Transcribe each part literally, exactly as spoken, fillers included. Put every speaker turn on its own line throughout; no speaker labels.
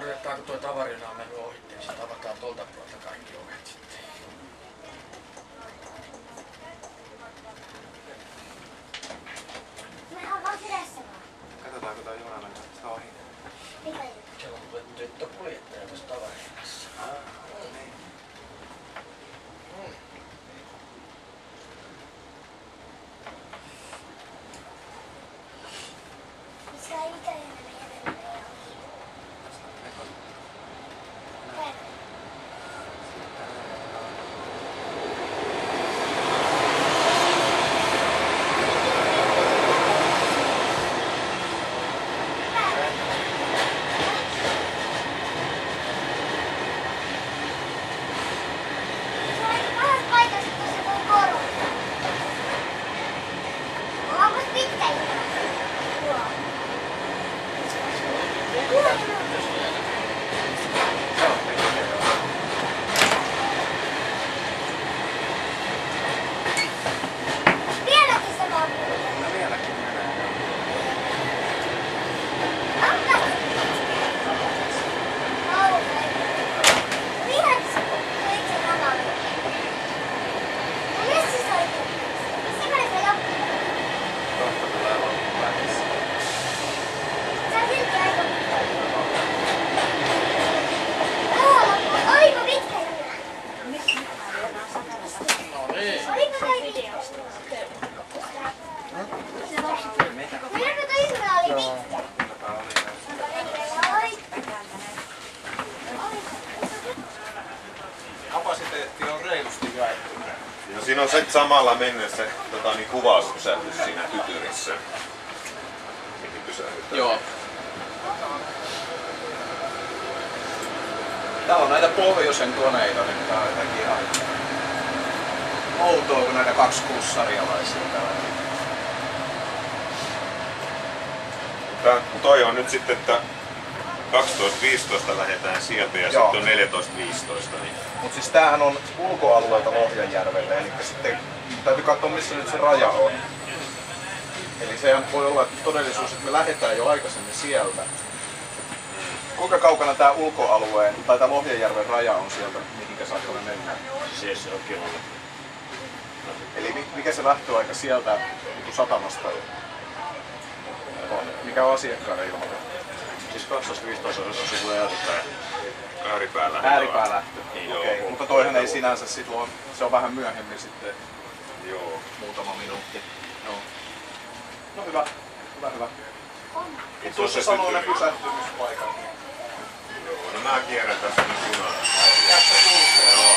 odotetaan, kun tuo tavarina on mennyt ohi, niin sitten avataan tuolta puolta kaikki ovet sitten.
Mehän on vaan perässä vaan.
Katsotaanko toi juna mennä tästä ohi?
Mikä juttu?
Siellä on tyttö kuljettaja tuossa tavarinassa.
Niin.
Mm.
Missä ikäinen meidän menee ohi? Päivä. Se on aika pahassa paikassa tuossa tuo koru. Onpas pitkä juna? Joo. Vieläkin se vaan kulkee.
No vieläkin menee.
Onko kauhean? Vieläkin se kulkee itse lavalla. No missä se oikein? Missä kai se loppuu?
Kohta tulee loppuvälissä.
Se on silti aika pitkä. Tuolla loppuu. Oliko pitkä juna?
No niin.
Oliko toi pitkä? Milloin toi juna oli pitkä?
Tätä oli
Oi.
kapasiteetti on reilusti jaettu.
No siinä on se samalla mennessä se tota, niin kuvauspysähdys siinä tytyrissä. Mihin pysähdytään.
Joo. Täällä on näitä pohjoisen koneita, niin tää on jotenkin ihan outoa, kun näitä kaksi kuussarialaisia täällä.
Tää, toi on nyt sitten, että kaksitoista viisitoista lähdetään sieltä ja
Joo.
sitten on neljätoista viisitoista. Niin
Mut siis tämähän on ulkoalueelta Lohjanjärvelle, eli sitten täytyy katsoa missä nyt se raja on. Eli sehän voi olla todellisuus, että me lähdetään jo aikaisemmin sieltä. Kuinka kaukana tää ulkoalueen tai tää Lohjanjärven raja on sieltä, mihinkä saakka me mennään?
siis se on kilometri.
Eli mi- mikä se lähtöaika sieltä niin satamasta on? Mikä on asiakkaiden ilmoitettu?
Siis kaksitoista viisitoista on sivulla ääripää. Ääripää lähtö.
Ääripää lähtö.
Niin,
Okei,
joo.
mutta toihan ei sinänsä silloin, se on vähän myöhemmin sitten
Joo.
muutama minuutti. Joo. No hyvä, hyvä, hyvä.
On.
Et tuossa sanoo ne pysähtymispaikat.
Joo. No mä kierrän tässä nyt junaa.
Tässä kulkee.
Joo.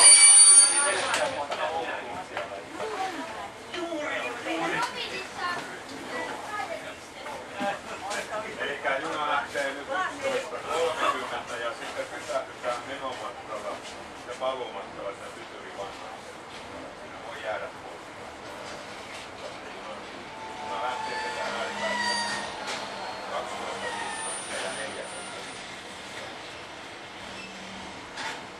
Elikkä juna lähtee nyt yksitoista kolmekymmentä ja sitten pysähdytään menomatkalla ja paluumatkalla siinä Tytyrivanhaan. Siinä voi jäädä pois. Juna lähtee sekä ääripäästä kaksitoista viisitoista ja neljätoista.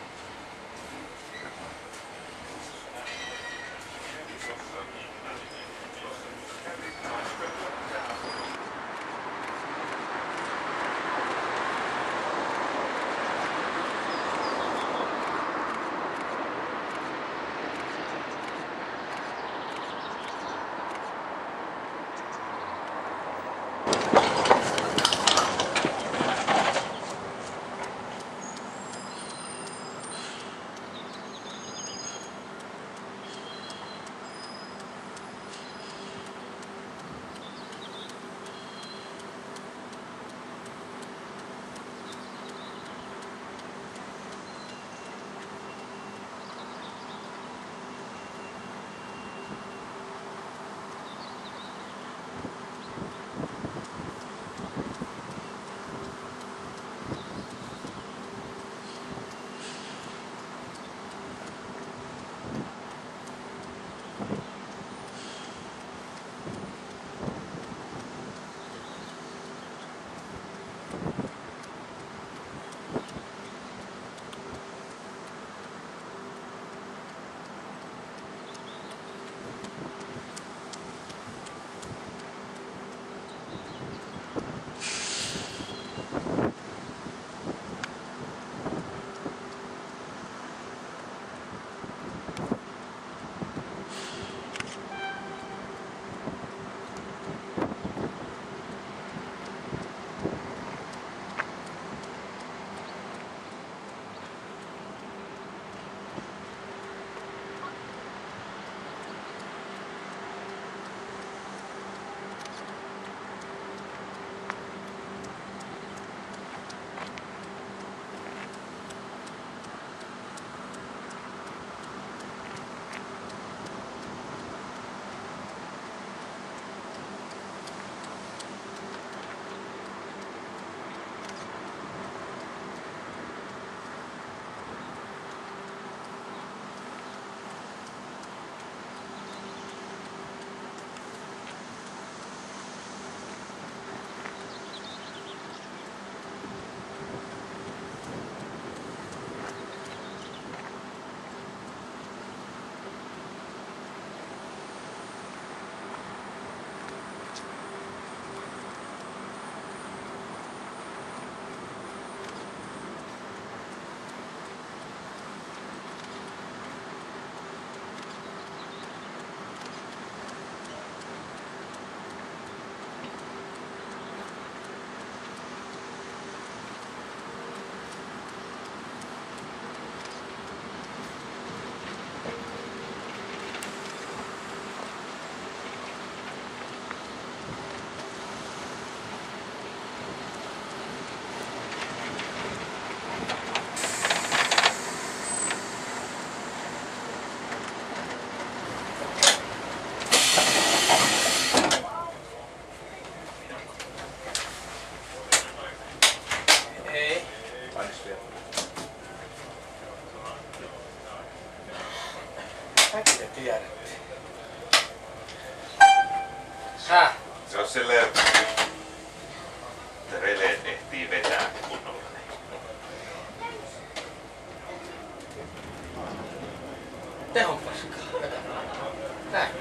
tiedätte. Häh?
Se on silleen, että releet ehtii vetää kunnolla.
Tehon paskaa. Näkö?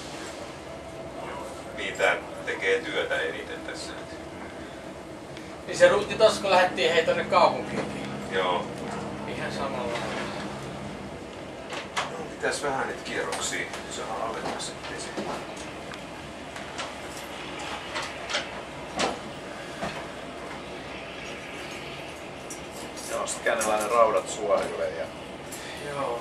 Niin tää tekee työtä eniten tässä.
Niin se ruuti tossa kun lähdettiin hei tonne kaupunkiinkin.
Joo.
Ihan samalla lailla.
No, pitäis vähän niitä kierroksia saada alemmas.
Joo, sit käännellään ne raudat suorille ja...
Joo.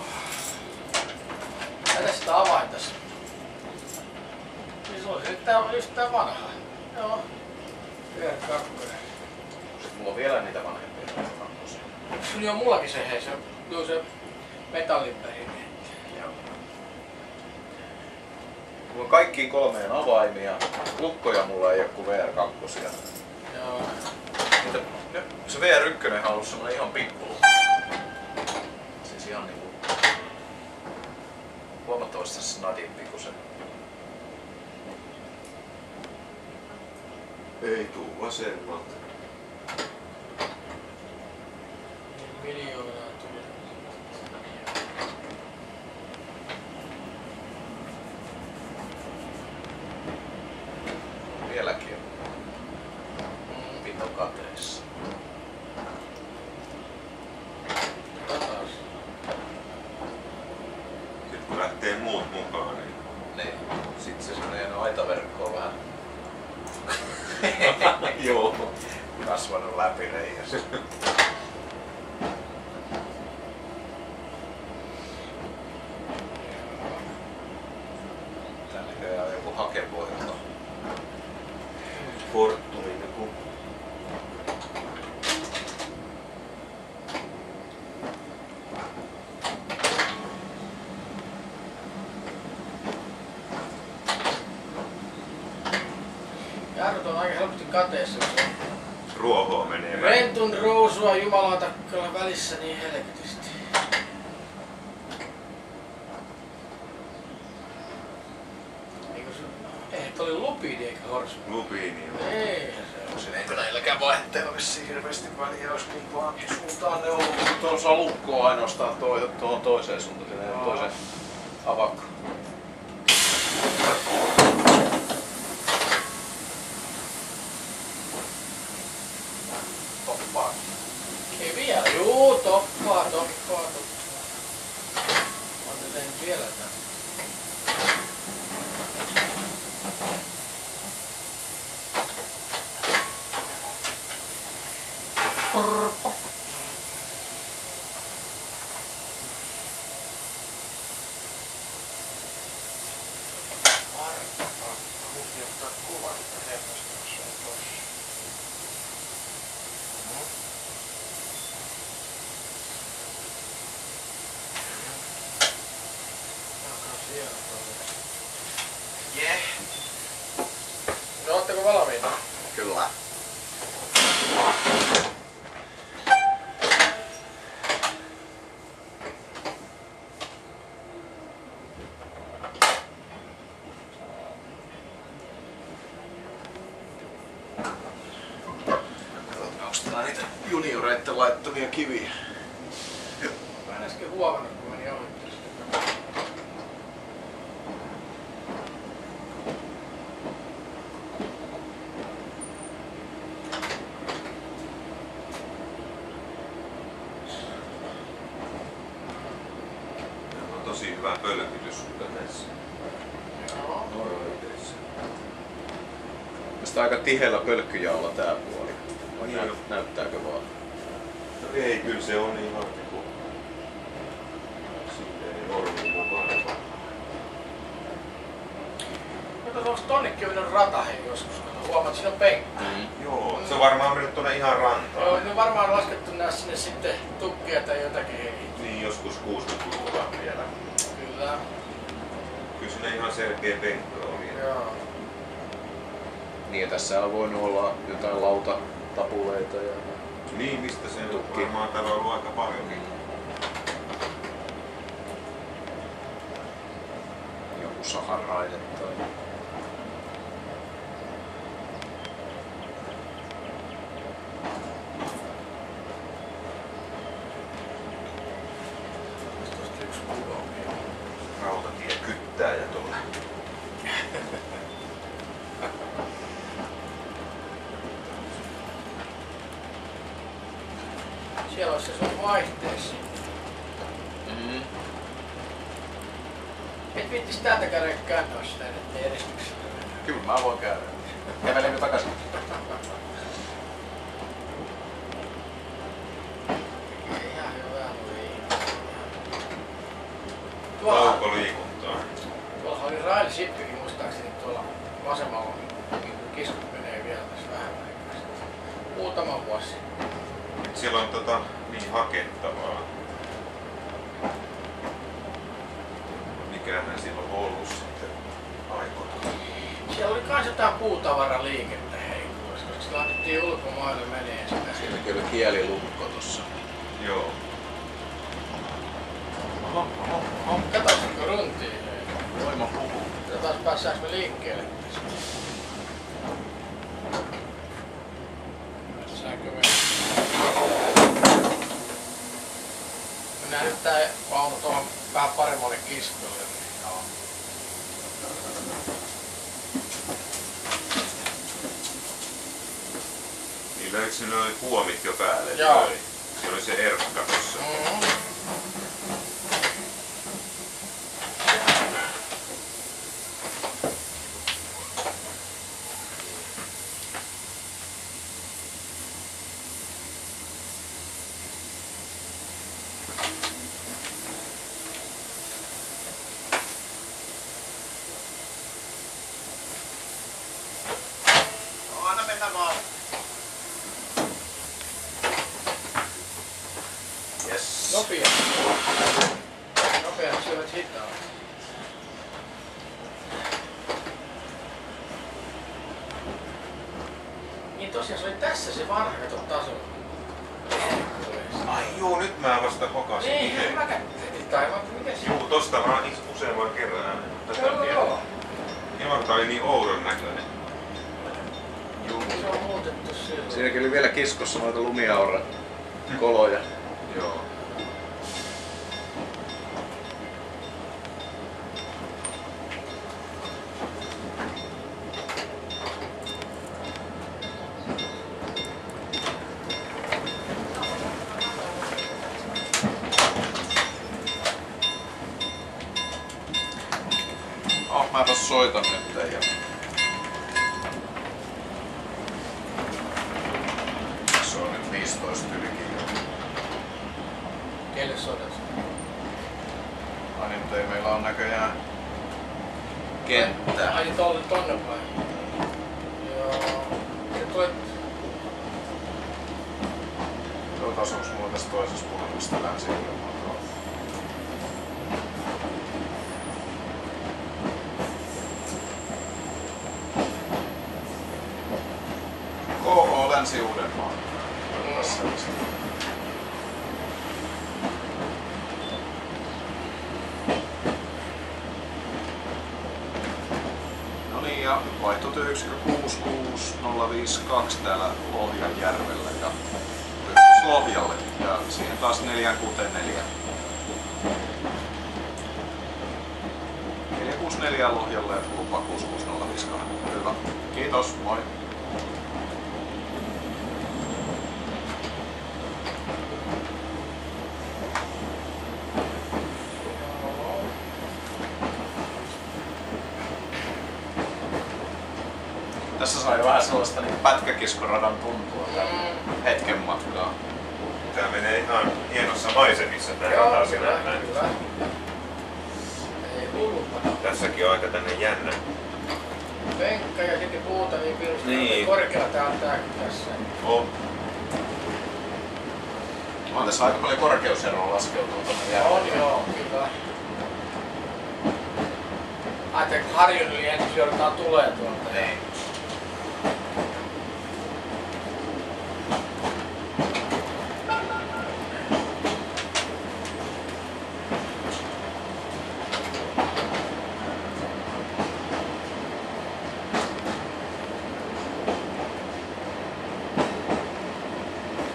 Tätä sitä avaitas. Niin se olisi nyt tää, just tää vanha. Joo. V R kaksi.
Sit mulla on vielä niitä vanhempia kakkosia.
Sulla on mullakin se hei, se, joo, se metalliperineetti.
Joo. Mulla on kaikkiin kolmeen avaimia. Lukkoja mulla ei oo kuin V R kaksi.
Joo.
Niitä, se V R yksi on ollut semmonen ihan pikku. Siis ihan niinku... Huomattavasti snadimpi kuin se.
Ei tuu vasemmalta.
Miljoonaa tuli.
Vieläkin on pito kateessa.
Taas.
Sitten kun lähtee muut mukaan, niin
Niin. Sit se semmonen aitaverkko on vähän... Joo. Kasvanut läpi reiässä. Tää näköjään on joku hakevoima.
Fortunin joku.
Jarrut on aika helposti kateessa, kun se
Ruohoa menee väliin.
rentun ruusua Jumalan takkala välissä niin helvetisti. Eikö se... Ei, toi oli lupidi eikä horsu.
Lupiini on.
Eihän se ole.
Siinä eikö näilläkään vaihteella vissiin hirveästi väliä, jos kumpaan suuntaan ne on. Tuossa on lukkoa ainoastaan toi, tuohon toiseen suuntaan, sinne toisen avakko. Toppaa.
Ei vielä. Juu, toppaa, toppaa, toppaa. Mä oon tehnyt vielä tän.
Jeh.
No, ootteko valmiita?
Kyllä. Onks täällä niitä junioreitten laittamia kiviä?
Mä en äsken huomannut, kun meni ohittaa sitä.
Täällä on tosi hyvä pölkytys näissä
Joo.
noroitteissa.
Tästä aika tiheellä pölkkyjaolla tää puoli. Vai
Niin
näyt,
on.
näyttääkö vaan?
No ei, kyllä se on ihan niinku... Silleen normin mukaan.
Mutta onks tonnekin on mennyt rata hei joskus, kun huomaat, että siinä on penkki.
Joo, se on varmaan mennyt tuonne ihan rantaan.
Joo, ne on varmaan laskettu nää sinne sitten tukkia tai jotakin hei.
Niin joskus kuusikymmentäluvulla vielä.
Kyllä.
Kyllä siinä ihan selkeä penkki oli.
Joo.
Niin ja tässä on voinut olla jotain lautatapuleita ja...
Niin, mistä se on
Tukki.
varmaan täällä on ollut aika paljonkin.
Sahan-raide toi.
Tuosta yksi kuva on vielä.
Rautatie kyttää ja tulee.
Siellä olisi se sun vaihteessa.
Mm.
Et viittis täältä käydä kääntyä sitä nyt edistyksellä.
Kyllä mä voin käydä. Kävelenkö takaisin?
Ihan hyvä liikunta. Tuolla,
Laukoliikuntaa.
tuolla oli railsippikin muistaakseni tuolla vasemmalla, niin kiskot menee vielä tässä vähän aikaa. Muutama vuosi sitten.
Siellä on tota niin hakettavaa. Mikähän siellä on ollut sitten aikoinaan.
Siellä oli kans jotain puutavaraliikettä heikkuudessa, koska se laitettiin ulkomaille menee sitä.
Siinä kyllä kielilukko tossa.
Joo.
Oho, oho, oho. Katsotaanko runtiin?
Voima puhuu.
Katsotaan päässäänkö me liikkeelle. Päässäänkö me? Mennään nyt tää vaunu tuohon vähän paremmalle kiskolle. Joo.
Niin löikö ne noi puomit jo päälle?
Joo.
Se oli se erkka tossa.
Mm-hmm.
Anna mennä vaan. Yes.
Nopea. Nopea syövät hitaan. Niin tosiaan se oli tässä se vanha kato taso.
Ai juu, nyt mä vasta kokasin
Niin,
itse.
mä kätin taivan, mikä se
Juu, tosta vaan useamman kerran. Tätä
Joo, joo.
Ilman tää oli niin oudon näköinen.
Juu.
Se on muutettu silloin.
Siinäkin oli vielä kiskossa noita lumiaura koloja.
Joo.
Oh, mä tos soitan nyt ja... Se on nyt viisitoista ylikin.
Kelle sodat?
Ai niin, mutta ei meillä on näköjään kenttää.
Ai tolle tonne vai? Joo. Se tulee...
Tuota onks mulla tässä toisessa puolesta länsi-ilmaa? K O Länsi-Uudenmaa. Tässä on se. No niin, ja vaihtotyöyksikkö kuusi kuusi nolla viisi kaksi täällä Lohjanjärvellä ja yhteys Lohjalle ja siihen taas neljä kuusi neljä. neljä kuusi neljä Lohjalle ja lupa kuusi kuusi nolla viisi kaksi. Hyvä. Kiitos, moi. Tässä sai vähän sellaista niin pätkäkiskoradan tuntua tämän hetken matkaa.
Tää menee ihan hienossa maisemissa tää
Joo,
rata
kyllä,
sinällään.
kyllä. Ei hullumpana.
Tässäkin on aika tänne jännä.
Penkka ja sitten puuta niin pirusti.
Niin.
Korkealla tää on tääkin tässä.
On.
On tässä aika paljon korkeuseroa laskeutuu tuonne järvelle.
On joo, kyllä. Ajattelin, kun harjun yli ensin joudutaan tulee tuolta.
Niin.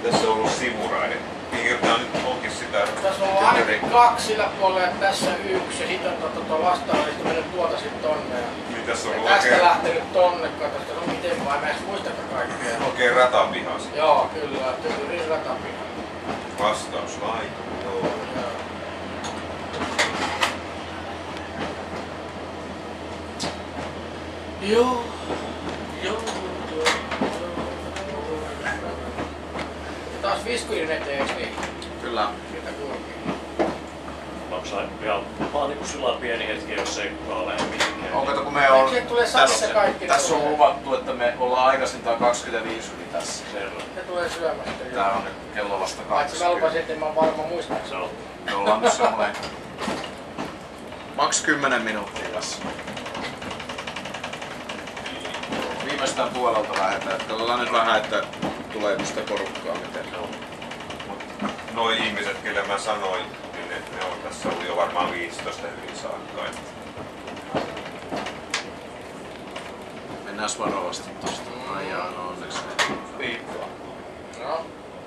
Tässä on ollut sivurainen. Piirtää nyt onkin sitä.
Tässä on ollut ainakin kaksi sillä puolella ja tässä yksi. Ja sitten on tuo, tuo vastaanlisto mennyt tuolta sitten tonne. Ja
Mitäs on
ja
ollut
tästä
oikein,
lähtenyt tonne, katsotaan, no miten vai, mä en muistakaan kaikkea.
oikein ratapihas?
Joo, kyllä, tyyliin ratapiha.
Vastaus laita. Joo.
Joo. Joo. Joo. Taas viskurin eteen, eiks niin?
Kyllä.
Mitä kulkee?
Maksaa ihan vaan niinku sillä pieni hetki, jos ei kukaan lähde mihinkään.
On kato kun me on...
Eikö tulee satsa
Tässä,
kaikki?
tässä on luvattu, että me ollaan aikaisintaan kaksikymmentäviisi yli tässä.
Selvä.
Ne tulee syömästä.
Tää on nyt kello vasta
Paitsi mä lupasin, että en mä varmaan muista.
Se on.
Me ollaan nyt semmonen... Maks kymmenen minuuttia tässä. Viimeistään puolelta lähdetään. Katsotaan nyt vähän, että tuleeko sitä porukkaa miten.
Mut noi ihmiset, kelle mä sanoin, niin ne, ne on tässä ollut jo varmaan viisitoista hyvin saakka.
Mennään varovasti tosta. Ai jaa, no onneksi ne liikkuu.
No.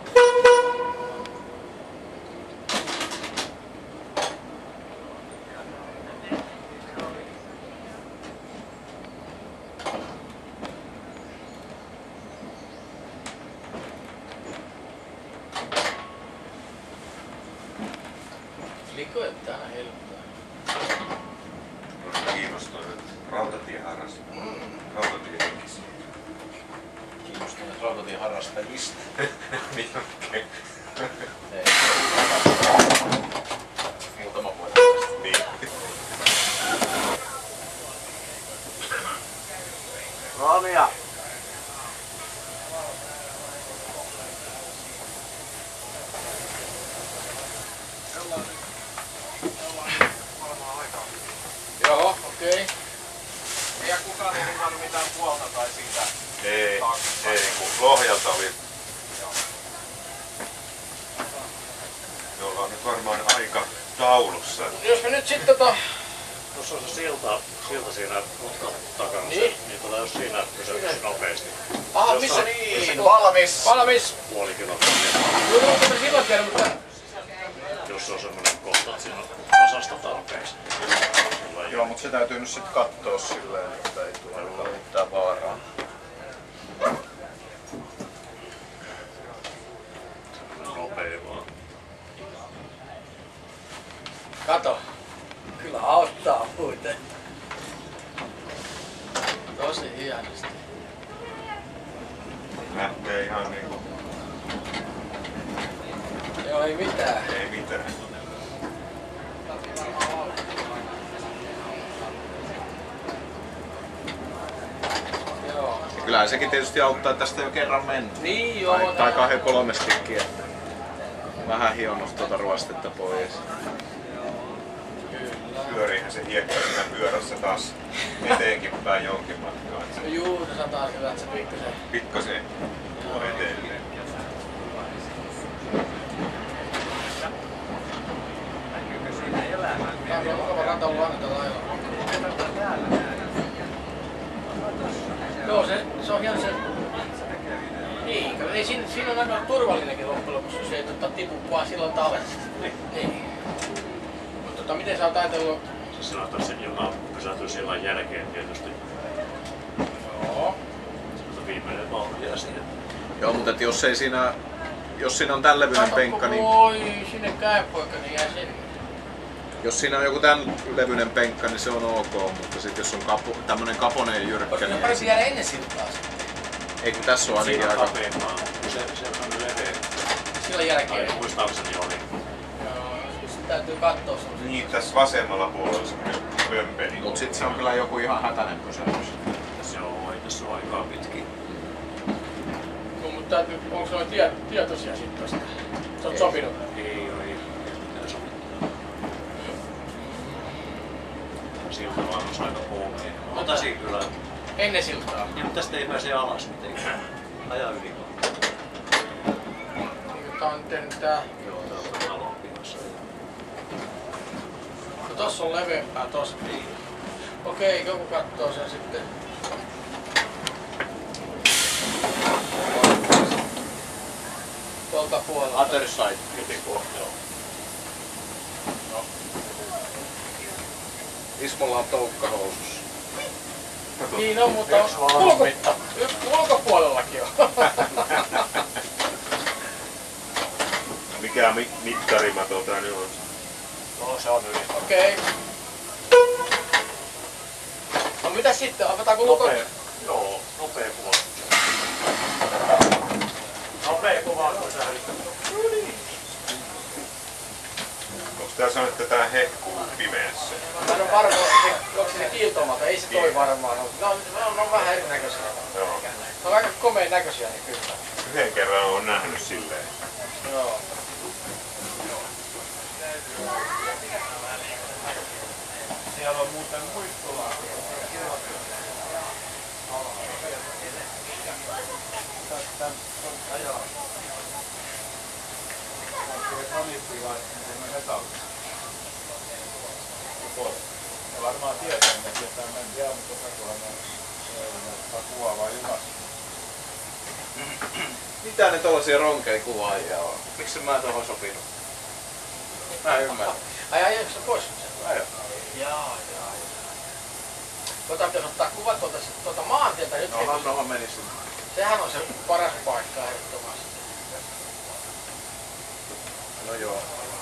Likoittaa aina helppoa.
Olen kiinnostunut rautatieharrasta. Rautatiehenkisiä.
Kiinnostuneet rautatieharrastajista.
Niin okei.
Ei. Muutama vuotta tästä.
Niin.
Ronja!
Joo, okei. Okay.
Ei kukaan ei saanut mitään puolta tai siitä.
Ei, ei kun Lohjalta oli. Me ollaan nyt varmaan aika taulussa.
Jos me nyt sit tota...
Tuossa on se silta, silta siinä mutkan takana.
Niin.
Niin. Niin tota, jos siinä pysähtyisi nopeasti.
Aha,
Jos
missä
on-
niin?
Valmis!
Valmis!
Puoli kilometriä.
Joo, mutta me silloin tiedä, mutta...
Jos on semmonen kohta, että siinä on tasasta tarpeeksi. Sillä
Joo, mutta se täytyy nyt sit kattoo silleen, että ei tule mitään vaaraa.
nopea vaan.
Kato. Kyllä auttaa muuten. Tosi hienosti.
Lähtee ihan niinku,
Joo, ei mitään.
ei mitään.
Joo.
Kyllähän sekin tietysti auttaa, että tästä jo kerran mennyt.
Niin joo.
Tai, tai kahden kolmestikin, että vähän hionut tuota ruostetta pois.
Pyöriihän se hiekka siinä pyörässä taas eteenkin päin jonkin matkaa. Et se
Juu, se sataa kyllä, että se pikkusen.
pikkasen tuo eteen.
Tää on mukava rata ollut aina tällä lailla. Joo, se, se on ihan se... Niin, kato, ei, siinä, siinä on aika turvallinenkin loppujen lopuksi, jos ei tota, tipu vaan silloin talvesta.
Niin.
Niin. Mutta tota, miten sä oot ajatellut...
Se sanotaan, että se juna pysähtyy sillan jälkeen tietysti.
Joo.
Mutta viimeinen vauhti jää siihen.
Joo, mutta et jos ei siinä, jos siinä on tän levyinen
Kato,
penkka, niin
Oi, sinne käy poika, niin jää sinne.
jos siinä on joku tän levyinen penkka, niin se on ok, mutta sit jos on kapo, tämmönen kaponen ja jyrkkä,
Koska ne
niin
parisi jäädä ennen siltaa sitten.
ei kun tässä on ainakin
Siinä on
aika...
kapeampaa. Se, se on leveä.
Sillä jälkeen.
Tai muistaakseni oli.
Joo, sit täytyy katsoa semmosen.
Niin, tässä vasemmalla puolella on semmonen pömpeli.
Mut sit se on kyllä joku ihan hätäinen pysähdys.
Joo, ei tässä ole aikaa pitkin.
No, mutta täytyy, onko se tie, tietoisia sit tosta? Sä oot sopinut?
Ei, ei, ei mitään sovittu. Siltä vaan olisi aika puhumia. Ota siinä kyllä.
Ennen siltaa.
Niin, mutta tästä ei pääse alas mitenkään. Aja yli vaan.
Niin, tää on nyt tehnyt tää.
Joo, tää on talon pihassa.
No tossa on leveämpää tossa. Okei, joku kattoo sen sitten. tuolta puolelta.
Other side.
Jokipuolella, joo.
No. Ismolla on toukkahousussa.
Niin on, mutta
Yksi
ulko,
valmitta.
ulkopuolellakin on.
Mikä mi- mittari mä tuota nyt on?
No se on yli.
Okei. No mitä sitten? Avataanko ulko?
Nopea. Joo, nopea kuva. Nopea kuva on säilyttänyt.
Onko tää sanonut, että tää hehkuu pimeässä?
Mä en oo varma, onko se kiiltomalta. Ei se toi varmaan ole. Ne on, ne on, ne on vähän erinäköisiä.
Joo.
Ne on aika komeen näköisiä niin kyllä.
Yhden kerran on nähnyt silleen.
Joo.
Siellä on muuten muistolaa.
Varmaan tietää, että tietää, mä en tiedä, mutta Sakuhan on kuvaa vai junassa.
Mitä ne tollasia ronkeja kuvaajia on? Miksi mä tohon sopinut? Mä en ymmärrä.
Ai ai, eikö se pois sen?
Ajo.
Jaa, jaa. Tuota pitäisi ottaa kuvat tuota, tuota maantieltä nyt.
No Hannohan meni sinne.
Sehän on se paras paikka ehdottomasti.
No joo.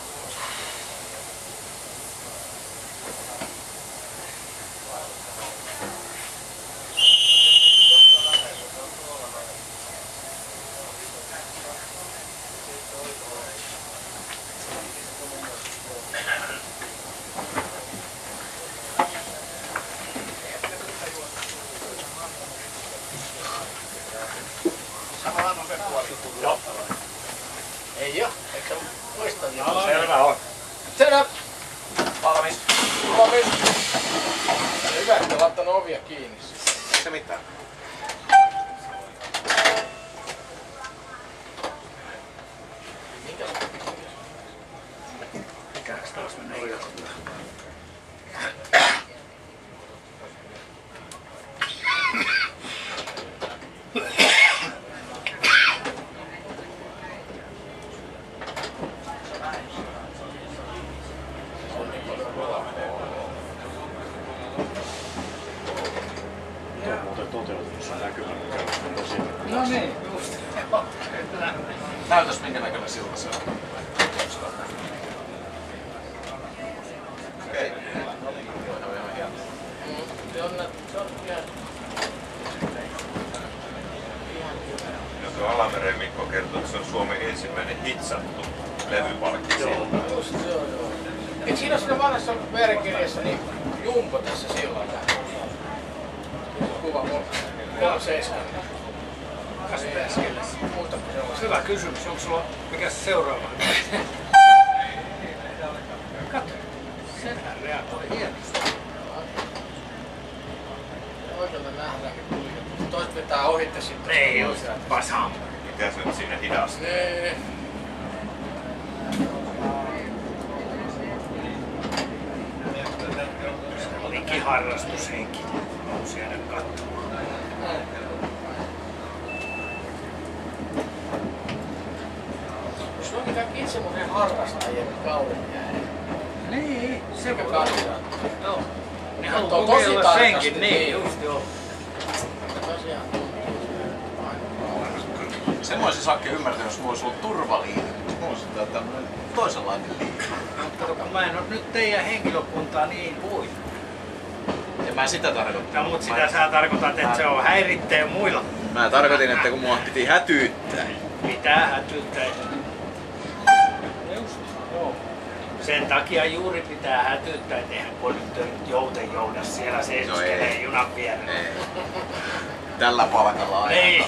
Joo.
Ei oo, eikö se muista niin?
Selvä on.
Selvä!
Valmis.
Valmis! Hyvä, että olet laittanut ovia kiinni.
Ei se mitään.
Minkä
Mikäks taas menee jo? Tuo on muuten toteutunut sen näkymän mukaan tosiaan.
No niin, just.
Näytäs minkä näköinen silta se on. Okei. Voidaan ihan hieno.
Mm, se on, se on ihan... Ihan hyvä.
Ja tuo Alameren Mikko kertoo, että se on Suomen ensimmäinen hitsattu levypalkki.
Joo.
Just, joo, joo. Eikö siinä ole siinä vanhassa verkkirjassa niin Jumbo tässä sillalla? Kuva kolme seitsemän. Muistatko sellaista?
Hyvä kysymys. Onko sulla, mikä se seuraava? Katso. Sehän reagoi hienosti.
Oikealta nähdäänkin kuljettu. Toiset vetää ohitte sitten.
Ei just, pasam.
Mitä se nyt siinä hidastaa?
Nee.
Se olikin harrastushenki. Halusi jäädä katsomaan.
Suomi kaikki itse muuten harrastajien kauden jäädä.
Niin, se
Sekä
voi olla.
kanssa.
Joo. Ne
Katsoo
haluaa
tosi
kokeilla
tarkasti,
senkin, niin
niin.
just joo.
Tosiaan.
Sen mä olisin Sakke ymmärtänyt, jos mulla olisi ollut turvaliite. Mulla olisi tää tämmönen toisenlainen liite.
Kato, kun mä en oo nyt teidän henkilökuntaa niin puin.
Ja mä sitä tarkoittanut.
No mut sitä sä tarkoitat, että se on häiritteen muilla.
Mä tarkoitin, että kun mua piti hätyyttää.
Pitää hätyttää. Just, joo. Sen takia juuri pitää hätyttää, et eihän konduktöörit jouten jouda siellä seisoskelee
ei.
junan vierellä.
Ei. Tällä palkalla aina.
Ei.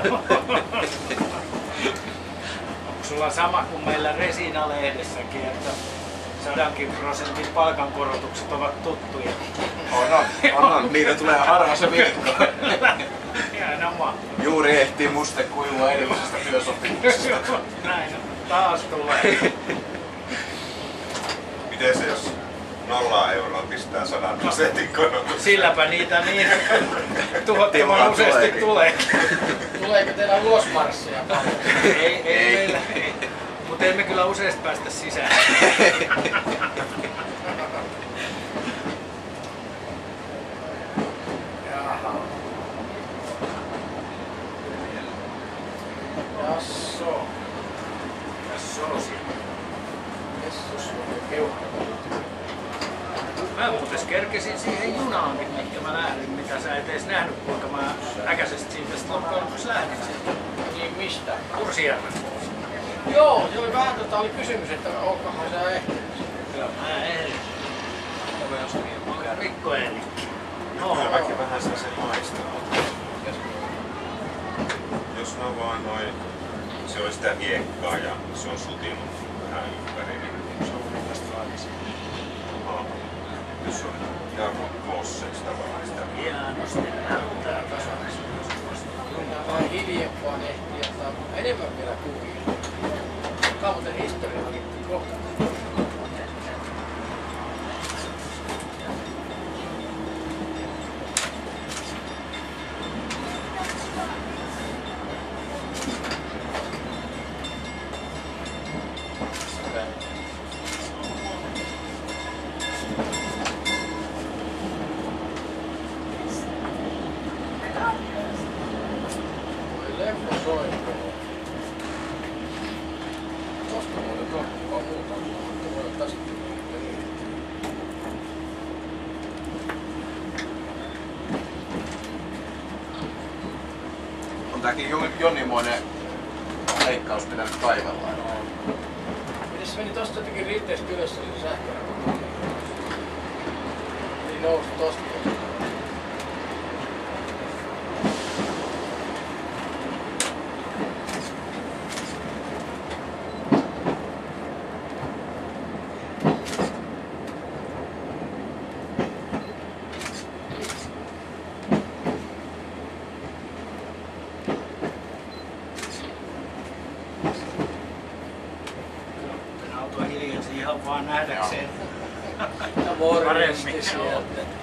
Onko sulla sama kuin meillä Resina-lehdessäkin, että sadankin prosentin palkankorotukset ovat tuttuja?
On, on, on, on. Niitä tulee harva se viikko.
Hienomaa.
Juuri ehtii muste kuivua edellisestä työsopimuksesta.
Näin on. Taas tulee.
Miten se jos nolla euroa pistää sadan prosentin korotus?
Silläpä niitä niin tuhottoman
Timuran
useasti
tuleekin.
tulee.
Tuleeko teillä ulosmarsseja?
Ei, ei,
Ei,
meillä,
ei
Mutta emme kyllä useasti päästä sisään.
Jaha. Jasso.
Jassosi.
Jessus, keuhko.
Mä muuten kerkesin siihen junaankin, minkä mä lähdin, mitä sä et edes nähnyt, kuinka mä äkäisesti siitä sitten loppujen lopuksi lähdin sieltä.
Niin mistä?
Kursijärven.
Joo, se oli vähän tota, oli kysymys, että onkohan sä ehtinyt.
Kyllä mä ehdin. Mikko Eelikki.
No, vaikka vähän saa sen maistaa. Jos on vaan noin, se on sitä hiekkaa ja se on sutinut vähän ympäri, niin se on tästä laajassa. Jos on jarru kosseksi tavallaan sitä.
Hienosti näyttää tasaisesti.
Mennään vähän hiljempaa, niin ehtii ottaa enemmän vielä kuvia. Tämä on muuten historiaa kohta.
On tääkin jonimoinen leikkaus pitänyt kaivella.
Miten se meni tosta jotenkin riitteestä ylös se sähkö? Niin nousi tosta.
Ihan vaan nähdäkseen.
Paremmin sieltä.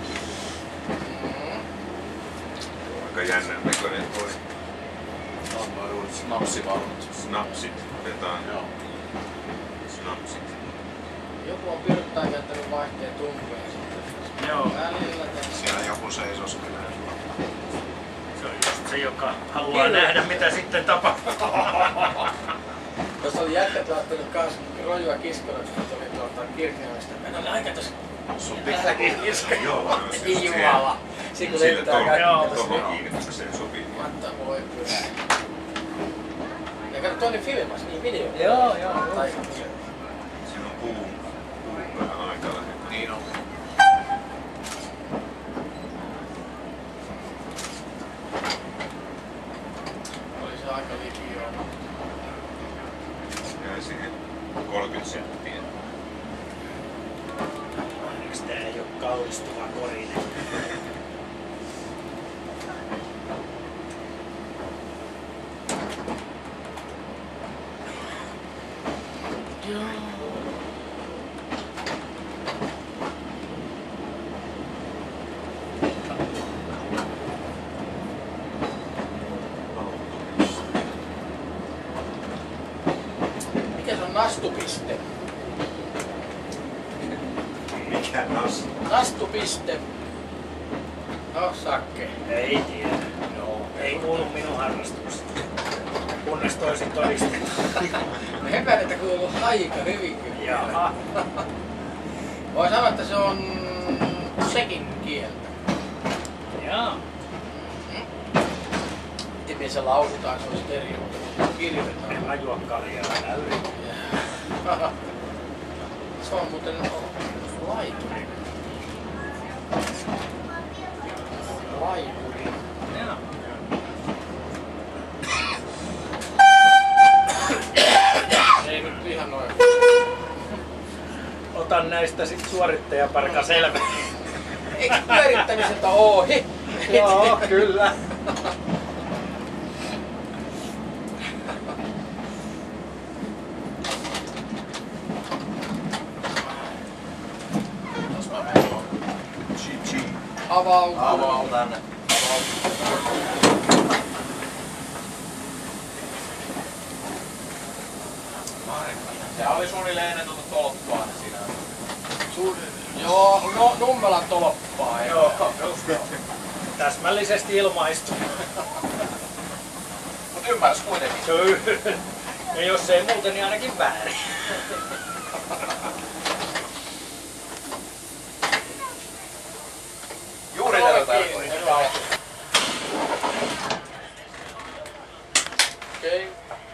Aika jännän näköinen toi.
On noin uudet snapsivaunut.
Snapsit. Otetaan
Joo.
snapsit.
Joku on pyrttää jättänyt vaihteen tumpeen sitten.
Joo.
Välillä tässä.
Siellä joku seisoskelee.
Se on just se, joka haluaa nähdä, mitä sitten tapahtuu.
Tuossa oli jätkät laittanut kans rojua kiskonaksi, kun tuli tuolta Kirkniemistä. Meillä oli aika tossa
Sun pitää
kiskoja.
Joo,
Ei jumala. Siinä kun
sille
lentää
Joo.
kaikki
tuohon
tossa.
kiinnitykseen sopii.
Matta voi kyllä. Ja kato toinen filmas, niin video.
Joo, joo.
Tai
Siinä on puun, puun vähän aika lähellä.
Niin on.
oli se aika liki joo.
Jäi siihen kolmekymmentä senttiä.
Onneksi tää ei oo kallistuva korinen.
Mikä se on nastupiste?
Mikä nas?
Nastupiste. No sakke.
Ei tiedä.
Joo.
Ei kuulu minun harrastukseen. Kunnes toisin todistettu.
Epäilen, että kuuluu aika hyvin kyllä.
Jaha.
Voi sanoa, että se on sekin kieltä.
Jaa.
Miten se lausutaan, se on stereo. Kirjoitetaan.
En mä juo kaljaa, älä yritä.
Se on muuten laituri. Laituri.
Jaa.
Ei nyt ihan noin.
Otan näistä sit suorittajaparka selvä.
Eikö pyörittämiseltä ohi?
Joo, kyllä.
Avautuu.
Avaa tänne.
Se oli suunnilleen ennen tuota tolppaa siinä.
Joo, no, Nummelan tolppaa.
Joo, just joo. Täsmällisesti ilmaistu.
Mut ymmärräs kuitenkin.
Ja jos ei muuten, niin ainakin väärin.
Juuri tätä tarkoin.
Okei.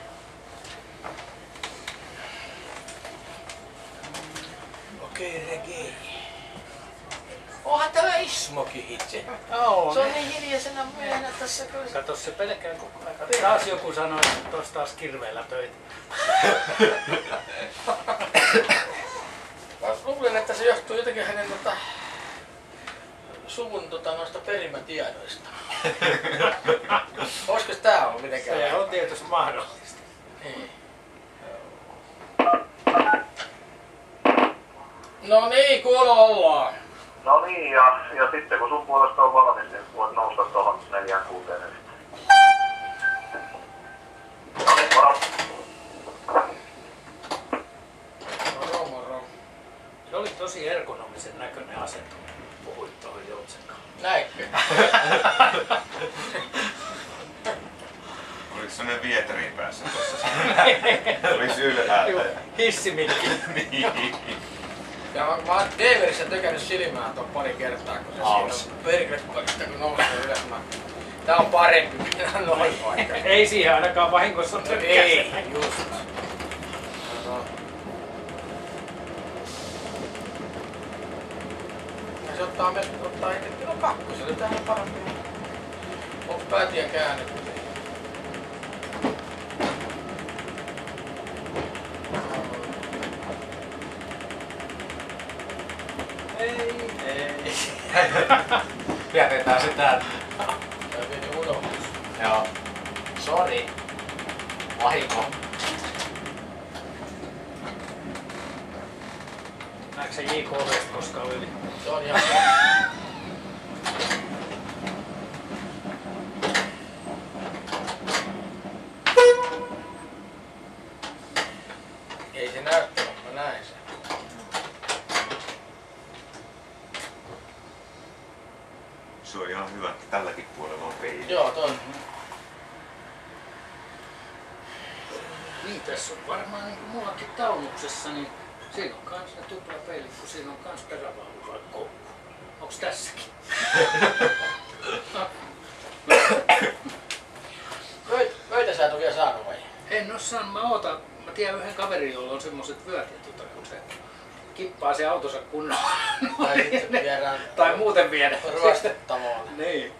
Okei, Regi. Onhan täällä Ismokin itse.
Joo.
Se on niin hiljaisena miehenä tässä kyllä.
Kato, se pelkää koko ajan. Taas joku sanoi, että tuossa taas kirveellä töitä.
Mä luulen, että se johtuu jotenkin hänen tota, suvun tota, noista perimätiedoista. Olisiko tää ollut mitenkään?
Se on tietysti mahdollista.
Niin. No niin, kuulo ollaan.
No niin, ja, ja sitten kun sun puolesta on valmis, niin voit nousta tuohon neljään kuuteen nyt. No niin, moro.
Moro, moro.
Se oli tosi ergonomisen näköinen asentuminen. Puhuit tuohon Joutsenkaan.
Näinkö?
Oliko sellainen vieteriin päässä tuossa? Olis ylhäältä.
Hissimikki.
Niin.
Ja mä, mä oon Deverissä tykännyt silmää ton pari kertaa, kun se
Aus.
siinä on perkelepaikasta, kun nousee ylös. Mä... Tää on parempi mennä noin vaikka.
Ei siihen ainakaan vahingossa
No
tykkäse.
ei, just. No. Ja se ottaa myös, ottaa itse, no kakkosen, se tähän parempi. Onks päätiä käännetty?
Ei, ei.
Jätetään se täältä.
Tää pieni unohdus.
Joo. Sori. Vahinko.
Näetkö se J K V:stä koskaan yli?
Se on ihan... Ei se näyttänyt, mä näin sen.
Se on ihan hyvä, että tälläkin puolella on peili.
Joo, toi.
Niin, tässä on varmaan niin kuin mullakin tauluksessa, niin siinä on kans ne tuplapeilit, kun siinä on kans perävaunukaan koukku. Onks tässäkin?
Pöytä sä et oo vielä saanut vai?
En oo saanut, mä ootan. Mä tiedän yhden kaverin, jolla on semmoset vyöt, ja tota, kun se kippaa se autonsa kunnolla.
Tai sitten viedään...
Tai muuten viedä.
Ruostettavalle.
Niin.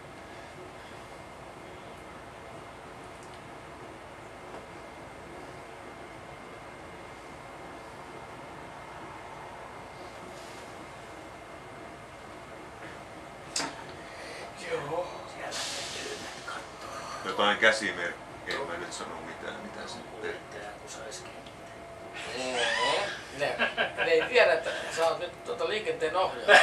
Joo.
Siellä tyynet kattoo.
Jotain käsimerkkejä, mä en nyt sano mitään, mitä se tekee.
Yrittäjä kun sais kenttää.
Ne, ne ei tiedä, että sä oot nyt tuota liikenteen ohjaaja.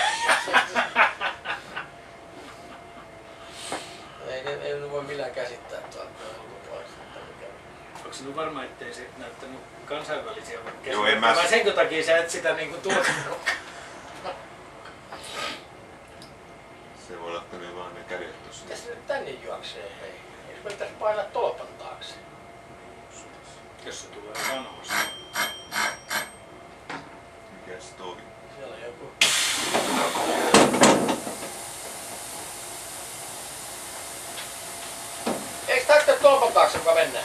ei, ei, ei ne voi millään käsittää tuolta ulkopuolesta.
Onko sinun varma, ettei se näyttänyt kansainvälisiä käsittää?
Joo, en mä...
Vai senkö takia sä et sitä niinku tuottanut?
Se voi olla, että ne vaan ne kädet tossa.
Mitäs se nyt tänne juoksee, hei? Eikö me pitäis painaa tolpan taakse?
Jos se tulee sanoa sen.
Mikäs toi?
Siellä on joku. Eiks tää tolpan taakse, kun mennään?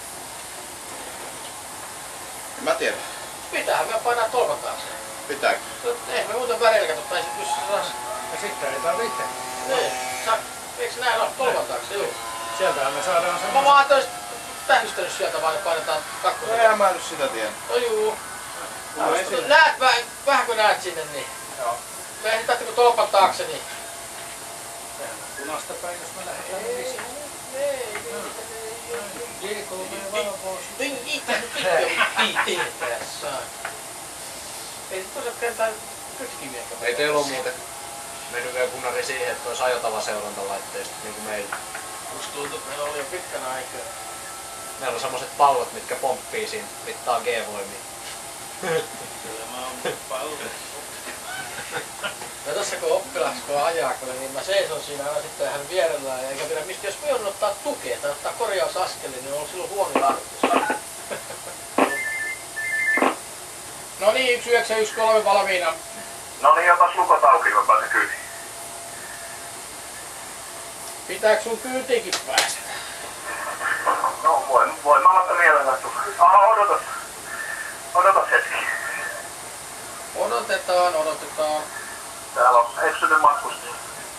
En mä tiedä.
Pitäähän me painaa tolpan taakse.
Pitääkö?
No, ei me muuten värillä kato, tai sit pystyisi taas.
Ja sitten ei tarvitse.
Niin, sä, eiks näin ole tolpan taakse, juu.
Sieltähän me saadaan
Mä
semmoinen.
vaan ajattelin, että tähystänyt sieltä vaan, että painetaan kakkosen.
No eihän mä nyt sitä tiedä.
No juu.
No ei siinä.
Näet vähän, vähän kun näet sinne, niin.
Joo.
Me ei tarvitse kun tolpan taakse, niin.
Sehän on punaista päin, jos me lähdetään
Ei,
lisää.
ei, ei,
J K V valovuosi.
ei, ei, ei, tässä. Ei sit tosiaan kentää kytkiviä.
Ei teillä oo muuten mennyt vielä kunnari siihen, että olisi ajotava seurantalaitteisto niin kuin meillä.
Musta tuntuu, että meillä oli jo pitkän aikaa.
Meillä on semmoset pallot, mitkä pomppii siinä, mittaa G-voimia.
Kyllä mä oon pallo.
Ja tossa kun oppilas kun ajaa, niin mä seison siinä aina sitten hän vierellään. Eikä pidä mistä, jos me joudun ottaa tukea tai ottaa korjausaskeli, niin on silloin huono tarkoitus. No niin, yksi yhdeksän yksi kolme valmiina.
No niin, otas lukot auki, mä pääsen kyytiin.
Pitääkö sun kyytiinkin päästä?
No, voin, voin mä ottaa mielellään tulla. Aha, odotas. Odotas hetki.
Odotetaan, odotetaan.
Täällä on eksynyt matkustaja.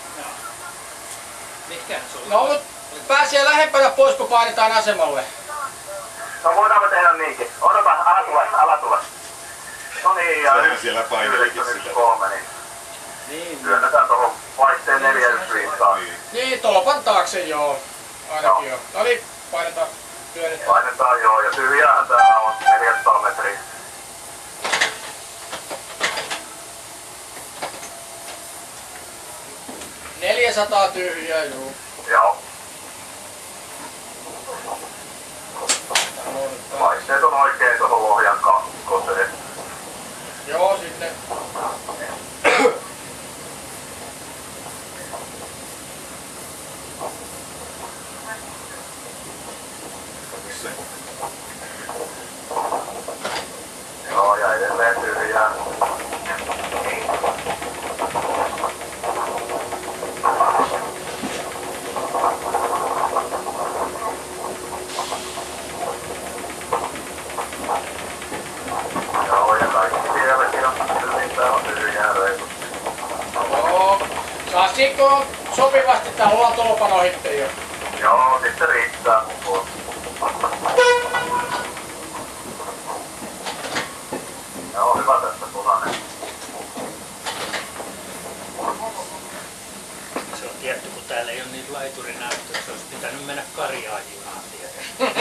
Mikähän se oli?
No mut pääsee lähempänä pois, kun painetaan asemalle.
No voidaan me tehdä niinkin. Odota, älä tule, älä tule. No niin, ja
Sehän siellä painelikin
yhdeksän yksi
sitä.
kolme, niin
Niin.
työnnetään tuohon vaihteen neljä yksi viittaan.
Niin.
Niin, tolpan taakse joo. Ainakin joo. No niin, painetaan. Työnnetään.
Painetaan joo, ja tyhjäähän täällä on neljäsataa metriä.
neljäsataa tyhjää, juu.
Joo. Vaihteet on oikein tuohon Lohjan kakkoseen.
Joo, sinne.
Se.
Joo, ja edelleen tyhjää. Joo, ja kaikki vieläkin on niin täällä on tyhjää reilusti.
Joo. Saasiko sopivasti tää olla tolpan ohitte jo?
Joo, sitten riittää mun puolesta. Joo, hyvä tässä punainen.
Se on tietty, kun täällä ei ole niitä laiturinäyttöjä, se olisi pitänyt mennä Karjaan junaan tietysti.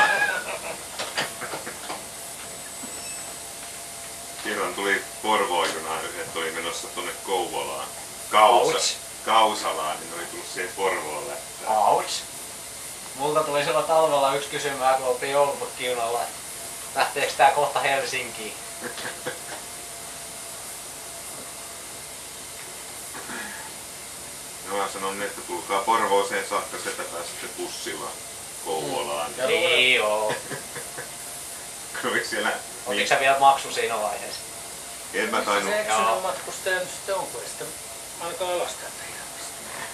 Kerran tuli Porvoon junaan, yhdet oli menossa tuonne Kouvolaan. Kausa,
Ouch.
Kausalaan, niin ne oli tullut siihen Porvoon lähtään.
Ouch. Multa tuli silloin talvella yksi kysymys, kun oltiin joulupukkiunalla, että lähteekö tää kohta Helsinkiin?
Ja mä sanon, että tulkaa Porvooseen saakka, sieltä pääsette bussilla Kouvolaan.
Ja
Niin joo.
Kun oli siellä...
Otitko sä vielä maksu siinä vaiheessa?
En mä tainnut...
Se
Joo.
eksynä matkustaja nyt sitten on, kun ei sitten alkaa alas täältä ihan.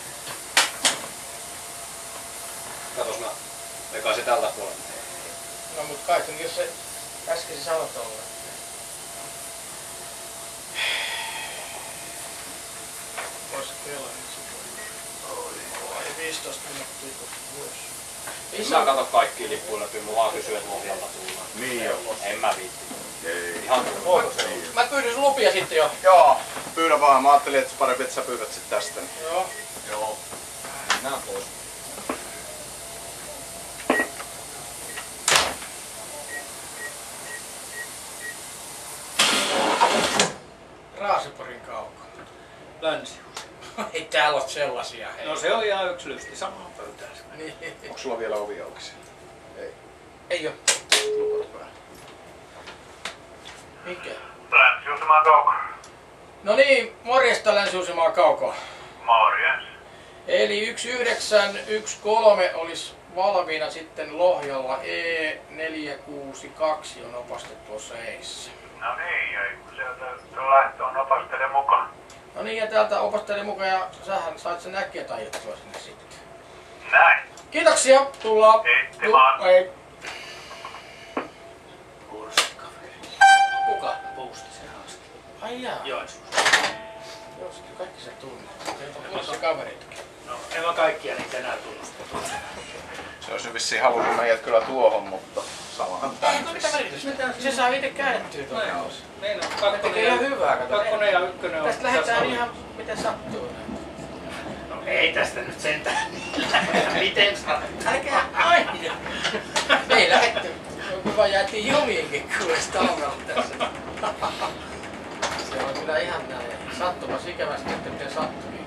Katos mä, veikaisin tältä puolelta.
No mut kai sen, jos se äsken se sanoi tuolla. Vois kelaa nyt viisitoista minuuttia kohta vuosi.
Mä kato kaikki lippuja läpi, mulla vaan kysyy, että Lohjalta tullaan.
Niin joo.
En mä viitti.
Ei.
Ihan
Niin.
Mä pyydin sun lupia sitten jo.
Joo, pyydä vaan. Mä ajattelin, että parempi, että sä pyydät sit tästä. Niin.
Joo.
Joo. Mennään pois.
Raaseporin kaukaa.
Länsi.
Ei täällä ole sellaisia. Hei.
No se on ihan yksi lysti samaan pöytään.
Niin.
Onko sulla vielä ovi auki siellä? Ei.
Ei oo.
Lukot päällä.
Mikä?
Länsi-Uusimaa kauko.
No niin, morjesta Länsi-Uusimaa kauko.
Morjens.
Eli yksi yhdeksän yksi kolme olisi valmiina sitten Lohjalla. E neljä kuusi kaksi on opaste tuossa eissä.
No niin, ja sieltä lähtö on opastele mukaan.
No niin, ja täältä opasteli mukaan ja sähän sait sen äkkiä tajuttua sinne sitten.
Näin.
Kiitoksia, tullaan.
Kiitti vaan.
Ei.
Kurssikaveri.
Kuka?
Puusti se haasti.
Ai jaa.
Joensuusta.
Joo, sitten kaikki se tunnet. Sieltä on kuusi kaveritkin.
No, en mä kaikkia niitä enää tunnusta.
Se olisi vissiin halunnut meidät kyllä tuohon, mutta samahan
Ei,
tänne.
no mitä välitystä? Se saa itse käännettyä tuonne.
Niin on,
Ne
kakkonen
tekee
ja,
ihan hyvää, kato.
kakkonen ja ykkönen on.
Tästä lähdetään ihan miten sattuu.
No ei tästä nyt sentään. Miten sattuu?
Älkää aina! Ei lähetty. Hyvä jäätiin jumiinkin kuules talvella tässä. Se on kyllä ihan näin. Sattumas ikävästi, että miten sattui.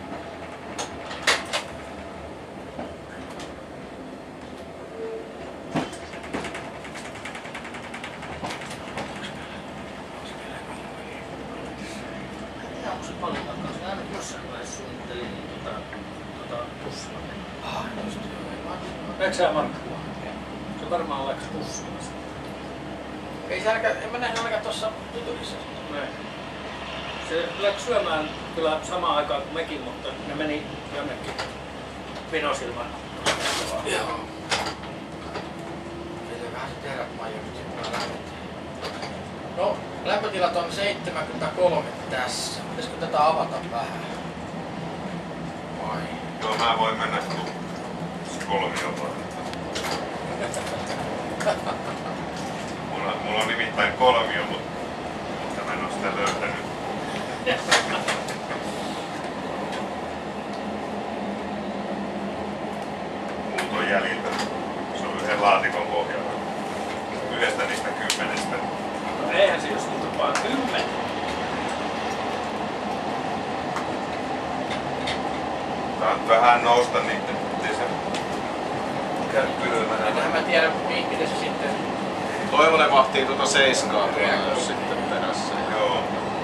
paljon takaa. Se aina jossain vaiheessa suunnitteli niin tota, tota pussilla.
Ah, just joo.
Eikö sä Markku? Se varmaan läks pussilla.
Ei se ainakaan, en mä nähnyt ainakaan tuossa tuturissa.
Näin. Se läks syömään kyllä samaan aikaan kuin mekin, mutta ne meni jonnekin Pinosilman.
Joo. Eiköhän se tehdä majorit sitten lämmittää. No, lämpötilat on seitsemänkymmentäkolme tässä. Pitäisikö tätä avata vähän? Vai?
Joo, mä voin mennä sun kolmioon. Mulla, mulla on nimittäin kolmio, mutta, mutta mä en oo sitä löytänyt. Muut on jäljiltä. Se on yhden laatikon pohjalla. Yhdestä niistä kymmenestä.
No eihän se jos niitä vaan kymmenen.
Tää on vähän nousta niitten, ettei se käy kylmänä.
Enhän mä tiedä, miten se sitten...
Toivonen vahtii tuota seiskaa tuolla sitten perässä.
Joo.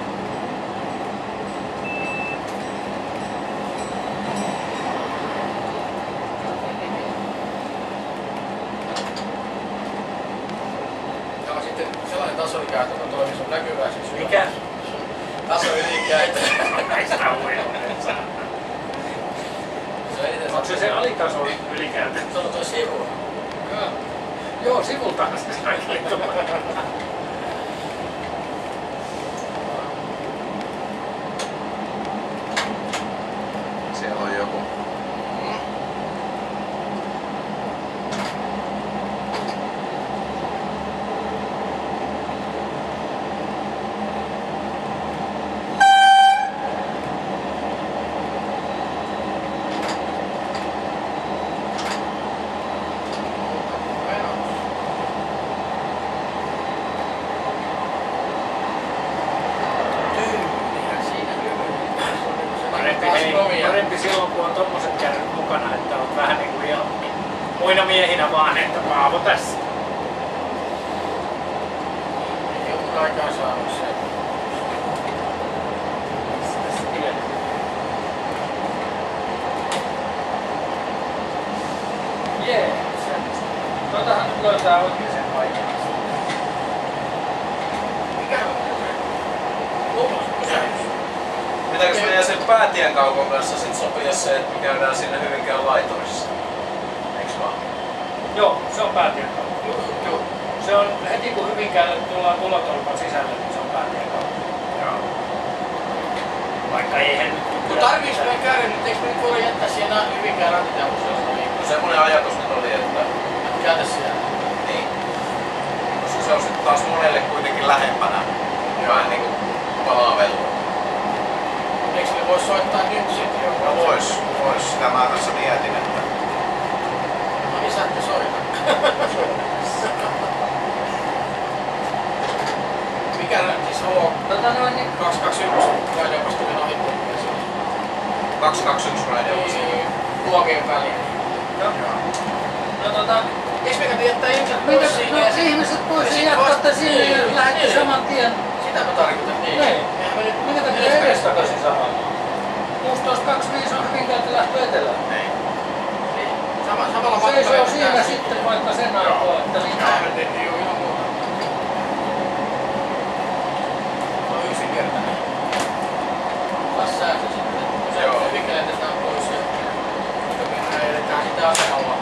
Joo, sitten sellainen tasolikäytö, joka toimii sun näkyväiseksi.
Mikä?
Tasolikäytö.
Ei sitä uida. Onko se se alitason ylikäytö?
Se on tuo sivu.
Joo. Joo, sivultahan se sai laittomaan.
Siellä on joku.
Parempi, hei, parempi silloin kun on tommoset kärryt mukana, että on vähän niinku ihan muina miehinä vaan, että Paavo tässä.
Ei ole aikaa saanut se.
Jee, semmoista. Toitahan nyt löytää oikein sen paikan.
Mikä on se? Lupas pysähdys.
Pitääkö meidän sen päätien kaukon kanssa sit sopia se, että me käydään sinne Hyvinkään laiturissa? Eiks vaan?
Joo, se on päätien kautta.
Joo.
Se on heti kun Hyvinkäälle tullaan Ulotolpan sisälle, niin se on päätien kautta.
Joo.
Vaikka eihän nyt...
Kun tarviis me käydä, niin eikö me nyt voida jättää siellä Hyvinkään rantiteollisuudessa?
No semmonen ajatus nyt oli, että
Käytä siellä.
niin. Koska se on sit taas monelle kuitenkin lähempänä. Vähän niinku palavelua.
Eikö me vois soittaa nyt sitten joku?
No vois, vois. Sitä mä tässä mietin, että...
No niin saatte soita. Mikä siis on
Tota noin, niin...
kaksi kaksi yksi radiopasta minä ohi?
kaksi kaksi yksi radiossa.
Niin, luokien väliin.
No, no tota...
Eikö me kannata jättää ihmiset
Mitä,
pois siinä?
no
ja sit-
ihmiset pois
sit
ja jatkatte
vasta-
sinne ja
niin,
lähdette
niin.
saman tien.
Sitä mä tarkoitan, niin.
Niin.
Eihän me nyt...
Mitä tekee edes takaisin samaan? kuusitoista kaksikymmentäviisi on Hyvinkäältä lähtö etelään.
Niin.
Niin. Sama, samalla
Se
matkalla
on siinä
pitää-
sitten vaikka sen aikaa, että niin...
Hävetettiin jo ihan muuta. Se on yksinkertainen. Taas säästö sitten. Se
Joo.
on Hyvinkäälle jätetään pois ja... Sitten me edetään sitä asemalla.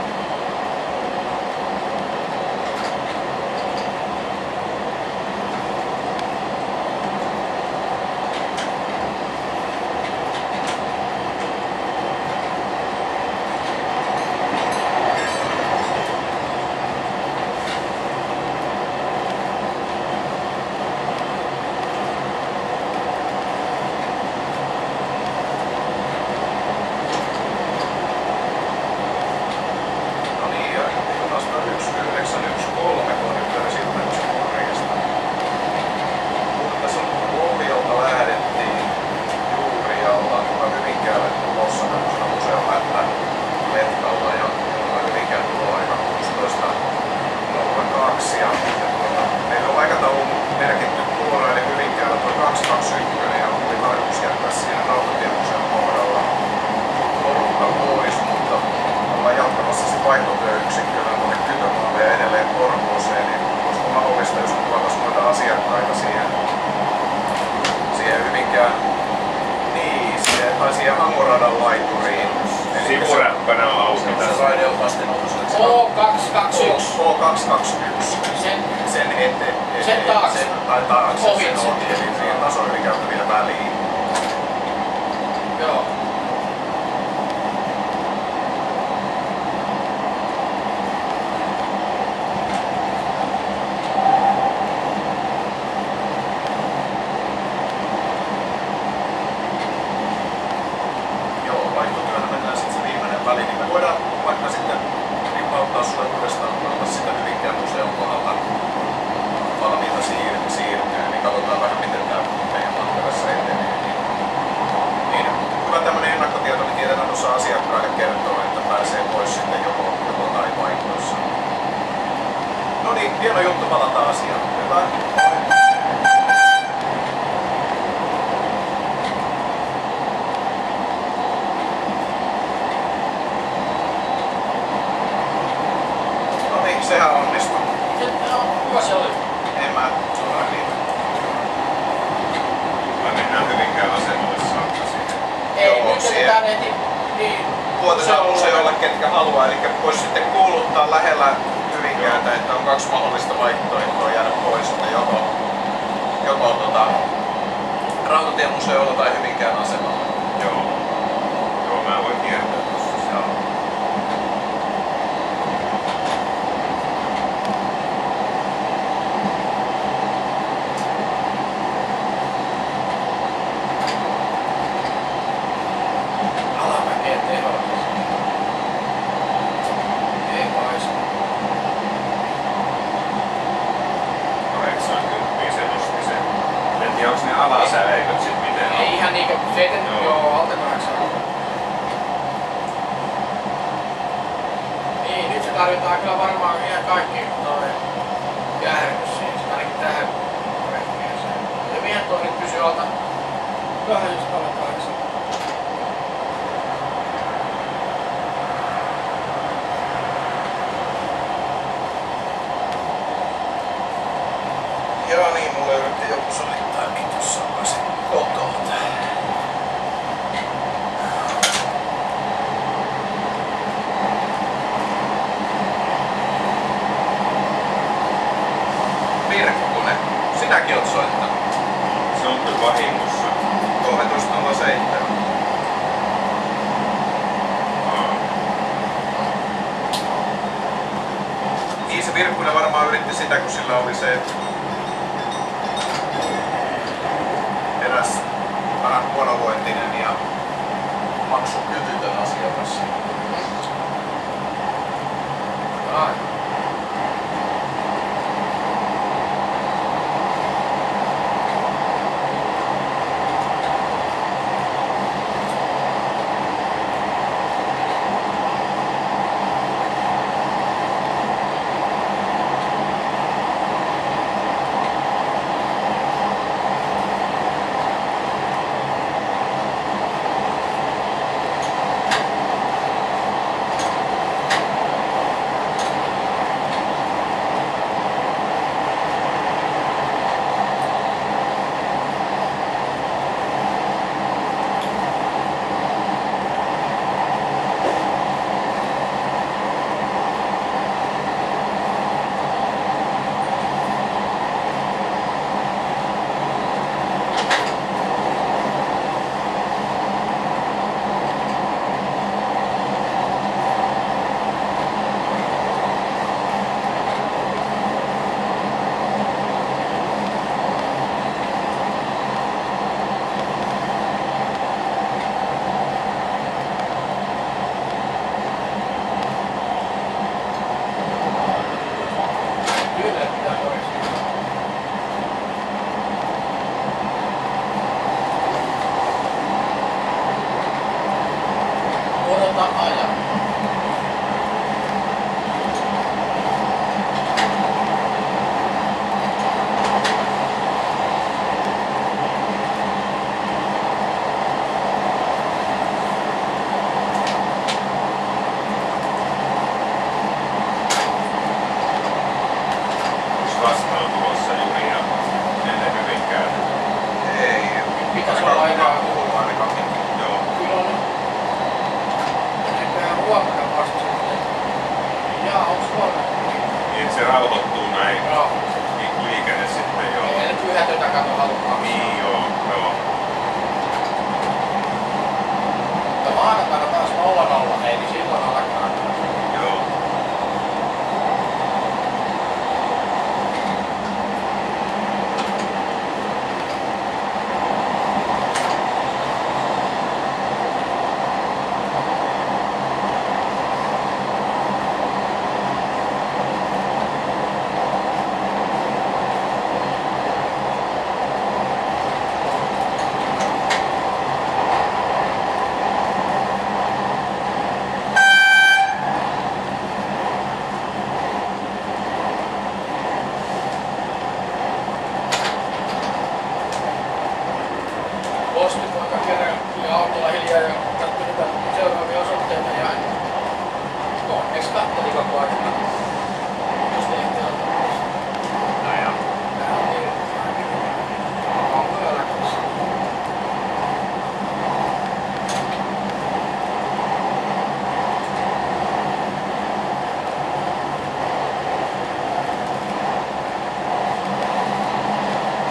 mahdollista, jos tuotaisiin noita asiakkaita siihen, siihen Hyvinkään, niin, siihen, tai siihen Hangoradan laituriin.
Sivuräppänä on auki
Se
tässä.
raide on vastenotossa.
O kaksi kaksi yksi.
O kaksi kaksi yksi.
Sen,
Sen eteen.
Sen taakse.
Sen, tai taakse.
Ohitse.
Sen ohi, eli siihen tasoylikäyttävien väliin.
joo.
Joo, vaihtotyönä mennään sitten se viimeinen väli, niin me voidaan vaikka sitten ripauttaa sulle uudestaan, kun oltaisiin sitä Hyvinkään museon kohdalla valmiita siir- siirtyä, niin katsotaan vähän miten tämä meidän matka tässä etenee. Niin, niin hyvä tämmöinen ennakkotieto, niin tiedetään tuossa asiakkaille kertoo, että pääsee pois sitten joko, joko tai paikoissa. No niin, hieno juttu, palataan asiaan. Hyvä. No niin, sehän onnistui.
Sitten on, kuka se oli?
En mä suoraan niin.
Vai mennään Hyvinkään asemalle saakka siihen.
Ei,
Joo,
nyt
siellä.
jätetään heti. Niin.
Tuotetaan museolle ketkä haluaa, eli voisi sitten kuuluttaa lähellä Hyvinkäätä, että on kaksi mahdollista vaihtoehtoa jäädä pois, että joko, joko tota, Rautatiemuseolla tai Hyvinkään asemalla.
Joo. Joo, mä voin kiertää tossa siellä.
Alamäki ettei halua. Ei paisu.
kahdeksankymmentä se nosti sen. En tiedä, onks ne alasäleiköt sit miten
Ei ihan niinkö seiten,
Joo.
joo, alta kahdeksan. Niin, nyt se tarvitaan kyllä varmaan ihan kaikki toi jäähdys siis, ainakin tähän projektiin. Hyvinhän toi nyt pysyy alta vähän just alle kahdeksan.
Joo niin, mulle yritti joku soittaakin tuossa vasta kotoa. Virkkunen, sinäkin oot soittanut.
se on kyllä vahingossa.
kolmetoista nolla seitsemän.
Aa.
Niin se Virkkunen varmaan yritti sitä, kun sillä oli se eräs vähän huonovointinen ja maksukyvytön asiakas.
Ai.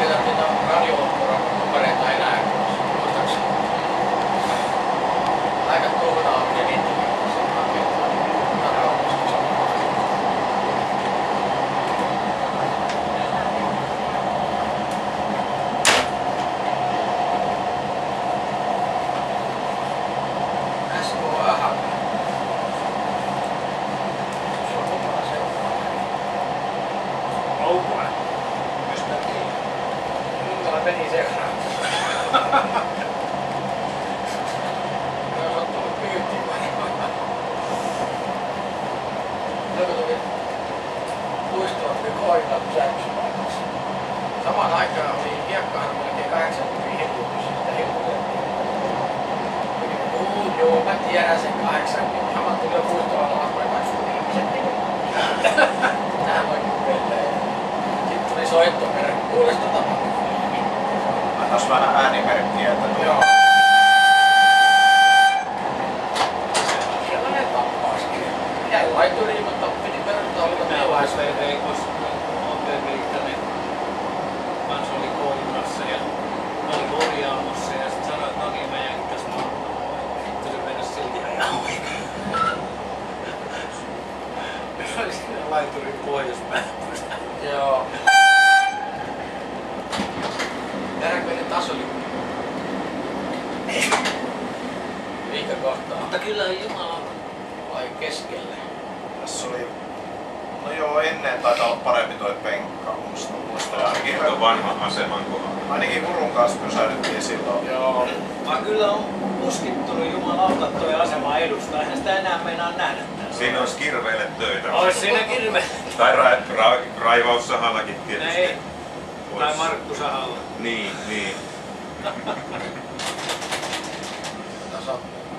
Ketä niitä radio-operaattoreita enää muistaakseni. Aika tuhdaa on ne niitä sen rakentaa. S K A. Se on mukana seuraava.
Loukuna.
Mistä niin? Mulla meni seuraava. Ne on sattunut pyyntiin varmaan. Joku tuli luistavat tuli koirat säykspaikassa. Samaan aikaan oli hiekkahan melkein kahdeksankymmentä hiljutus. Sitä hiljutettiin. Juu, joo, mä tiedän sen kahdeksankymmentä. Saman tuli jo puistoalla alkoi kaksikymmentä ihmiset niin. Tähän voikin pelleen. Sitten tuli soitto perään. Kuules tota tapahtuu?
Annas vähän äänimerkkiä, että tuo...
Joo. Sellainen tappauskin. Jäi laituriin, mutta piti perustaa oliko
Mä
meillä.
vois vei, koska Monteen Viikkanen kans oli koinnassa ja mä olin korjaamossa ja sit sanoin, että no niin mä jänkkäs maantaan. Sitten se mennä silti ajaa Se oli siinä laiturin pohjoispäin.
Joo. Tehdäänkö taas oli? Mihinkä kohtaa?
Mutta kyllä Jumala
Vai keskelle?
Tässä oli... No joo, ennen taitaa olla parempi toi penkka, musta muista. Ainakin,
Tuo vanha aseman kohdalla.
ainakin Hurun kanssa pysähdyttiin silloin.
Joo.
vaan kyllä on puskittunut jumalauta toi asema edustaa. Eihän sitä enää meinaa nähdä täällä.
Siinä olisi kirveille töitä.
Ois siinä kirve.
Tai ra ra raivaussahallakin tietysti.
Ei. Tai
Ois.
Markku Sahalla.
Niin, niin.
Tasa.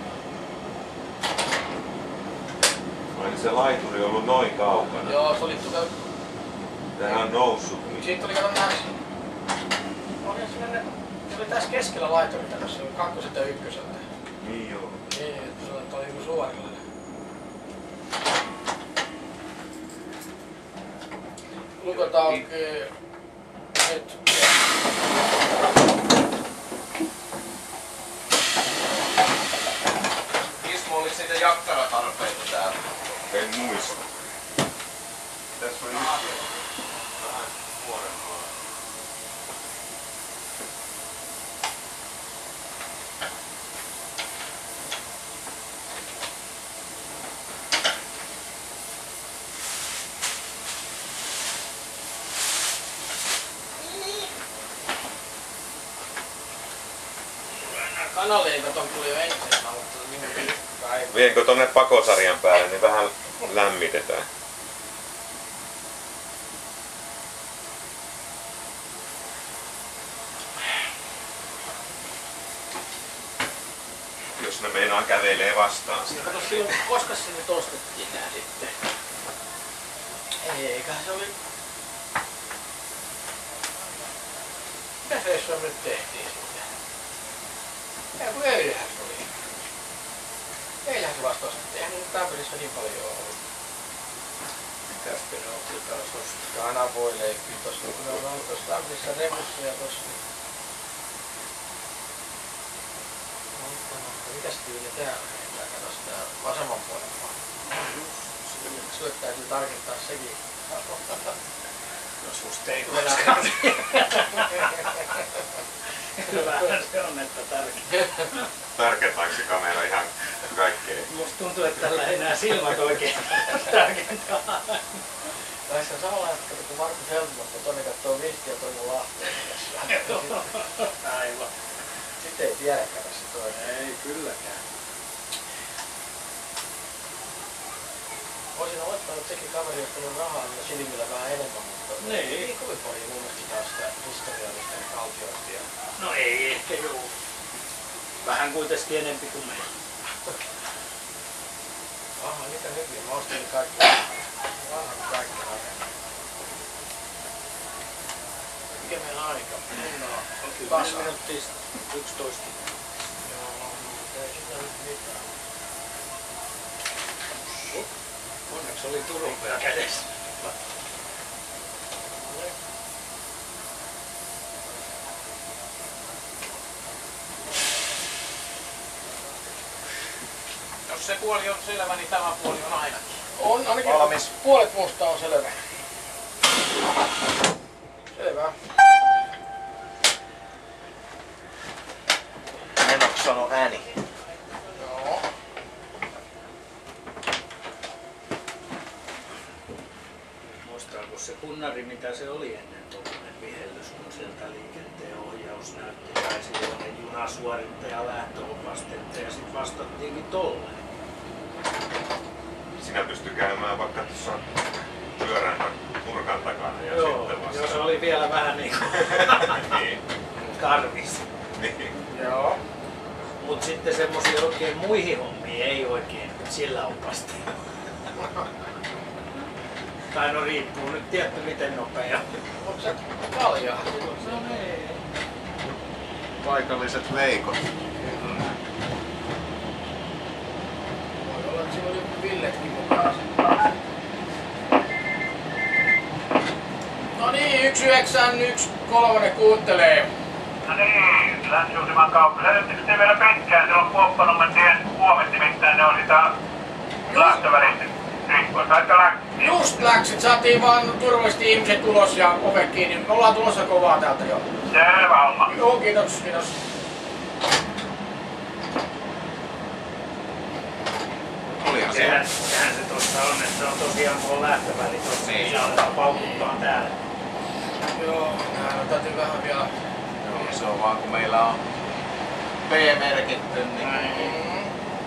Oli se laituri ollut noin kaukana.
Joo, se oli tuolla.
Tähän on noussut.
Siitä tuli kato näin. Oli semmonen. Se oli tässä keskellä laiturita, tässä oli kakkoset ja ykköset.
Niin joo.
Niin, että se oli niinku suorilla. Lukotaan auki nyt.
Ismo oli siitä jakkaratarpeita täällä.
En muista. Tässä oli yksi vähän nuorempaa.
Kanaliikaton tuli jo ensin, mutta niin kai.
Vienkö tonne pakosarjan päälle, niin vähän lämmitetään. Jos ne meinaa kävelee vastaan sitä.
Kato silloin, koska se nyt ostettiin nää sitten? Eiköhän se oli... Mitä se nyt tehtiin sitten? Ei kun eilähän se oli. Eilähän se vasta ostettiin. Eihän nyt Tamperissä niin paljon ollut.
Mitäs Penalti taas ostaa?
Kanavoileekin tossa. Kun ne on ollut tossa Tamperissa remussa ja tossa. Mitäs tyyli täällä heitää? Katos tää vasemman puolella. Sulle täytyy tarkentaa sekin.
No susta ei
Kyllä.
koskaan. Kyllähän se on, että tärkeä.
Tarkentaako se kamera ihan kaikkea?
Musta tuntuu, että tällä ei enää silmät oikein tarkentaa.
Tässä on samalla hetkellä kuin Markus Helmasta, toinen katsoo Visti ja toinen Lahteen.
Aivan.
Sitten ei tiedäkään se toinen.
Ei kylläkään.
Voisin aloittanut sekin kaveri, josta on rahaa ja silmillä vähän enemmän, mutta
Niin.
ei kovin paljon mun mielestä taas sitä historiallista ja kaltiointia.
No ei ehkä juu. Vähän kuitenkin enempi kuin me.
Aha, mitä nykyään? Mä ostin kaikki. Vanhat kaikki rakentaa. Mikä meillä aika? Mulla on
kymmenen minuuttia yksitoista.
Joo, mutta ei sitä nyt mitään.
Onneksi oli turupea kädessä. Jos se puoli on selvä, niin tämä puoli on ainakin.
On ainakin
Valmis.
puolet musta on selvä. Selvä.
Menoksi sano ääni.
Joo.
Muistaako se kunnari, mitä se oli ennen tuollainen vihellys, kun sieltä liikenteen ohjaus näytti ja silloin junasuorittaja lähtöopastetta ja sitten vastattiinkin tolleen.
Sinä pystyy käymään vaikka tuossa pyörän nurkan takana ja
Joo,
sitten vasta.
joo, se oli vielä vähän niinku
Niin.
karvis.
Niin.
Joo.
Mut sitten semmosia oikein muihin hommiin ei oikein sillä opastella. Tai no riippuu nyt tietty miten nopea.
Onko se kaljaa?
No niin.
Paikalliset leikot.
Voi olla, että siinä on joku Villekin mukana. No niin, yksi yhdeksän yksi kolme kuuntelee.
No niin, Länsi-Uusimaan kauppa. Säilyttekö te vielä pitkään silloin Kuoppanummen tien huomentti, mitään ne on sitä lähtövälistä riippuen? Saitte lähteä?
Just läksit, saatiin vaan turvallisesti ihmiset ulos ja ove kiinni. Me ollaan tulossa kovaa täältä jo.
Selvä homma.
Joo, kiitos, kiitos.
Olihan
Sehän,
se.
sehän se tossa on, että se on tosiaan tuo lähtöväli tossa, niin se aletaan paukuttaa täällä.
Joo, nää täytyy vähän vielä...
Joo, se on vaan kun meillä on P-merkitty, niin
Mm.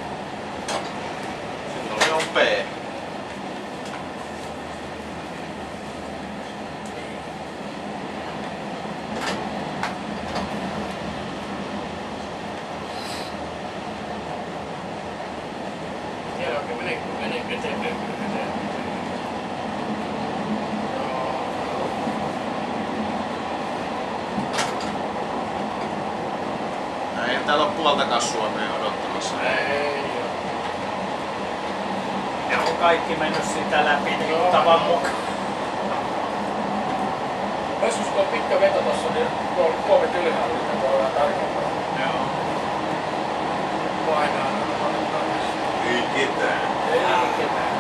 silloin se on P.
Siellä oikein menee, menee eteenpäin.
Ei täällä ole puoltakaan Suomea odottamassa.
Ei oo.
Ne on kaikki mennyt sitä läpi niin
Joo.
tavan mukaan.
Joskus kun on pitkä veto tossa, niin kolme ylihallista voi olla tarkempaa.
Joo.
Painaa.
Ei ketään.
Ei ketään.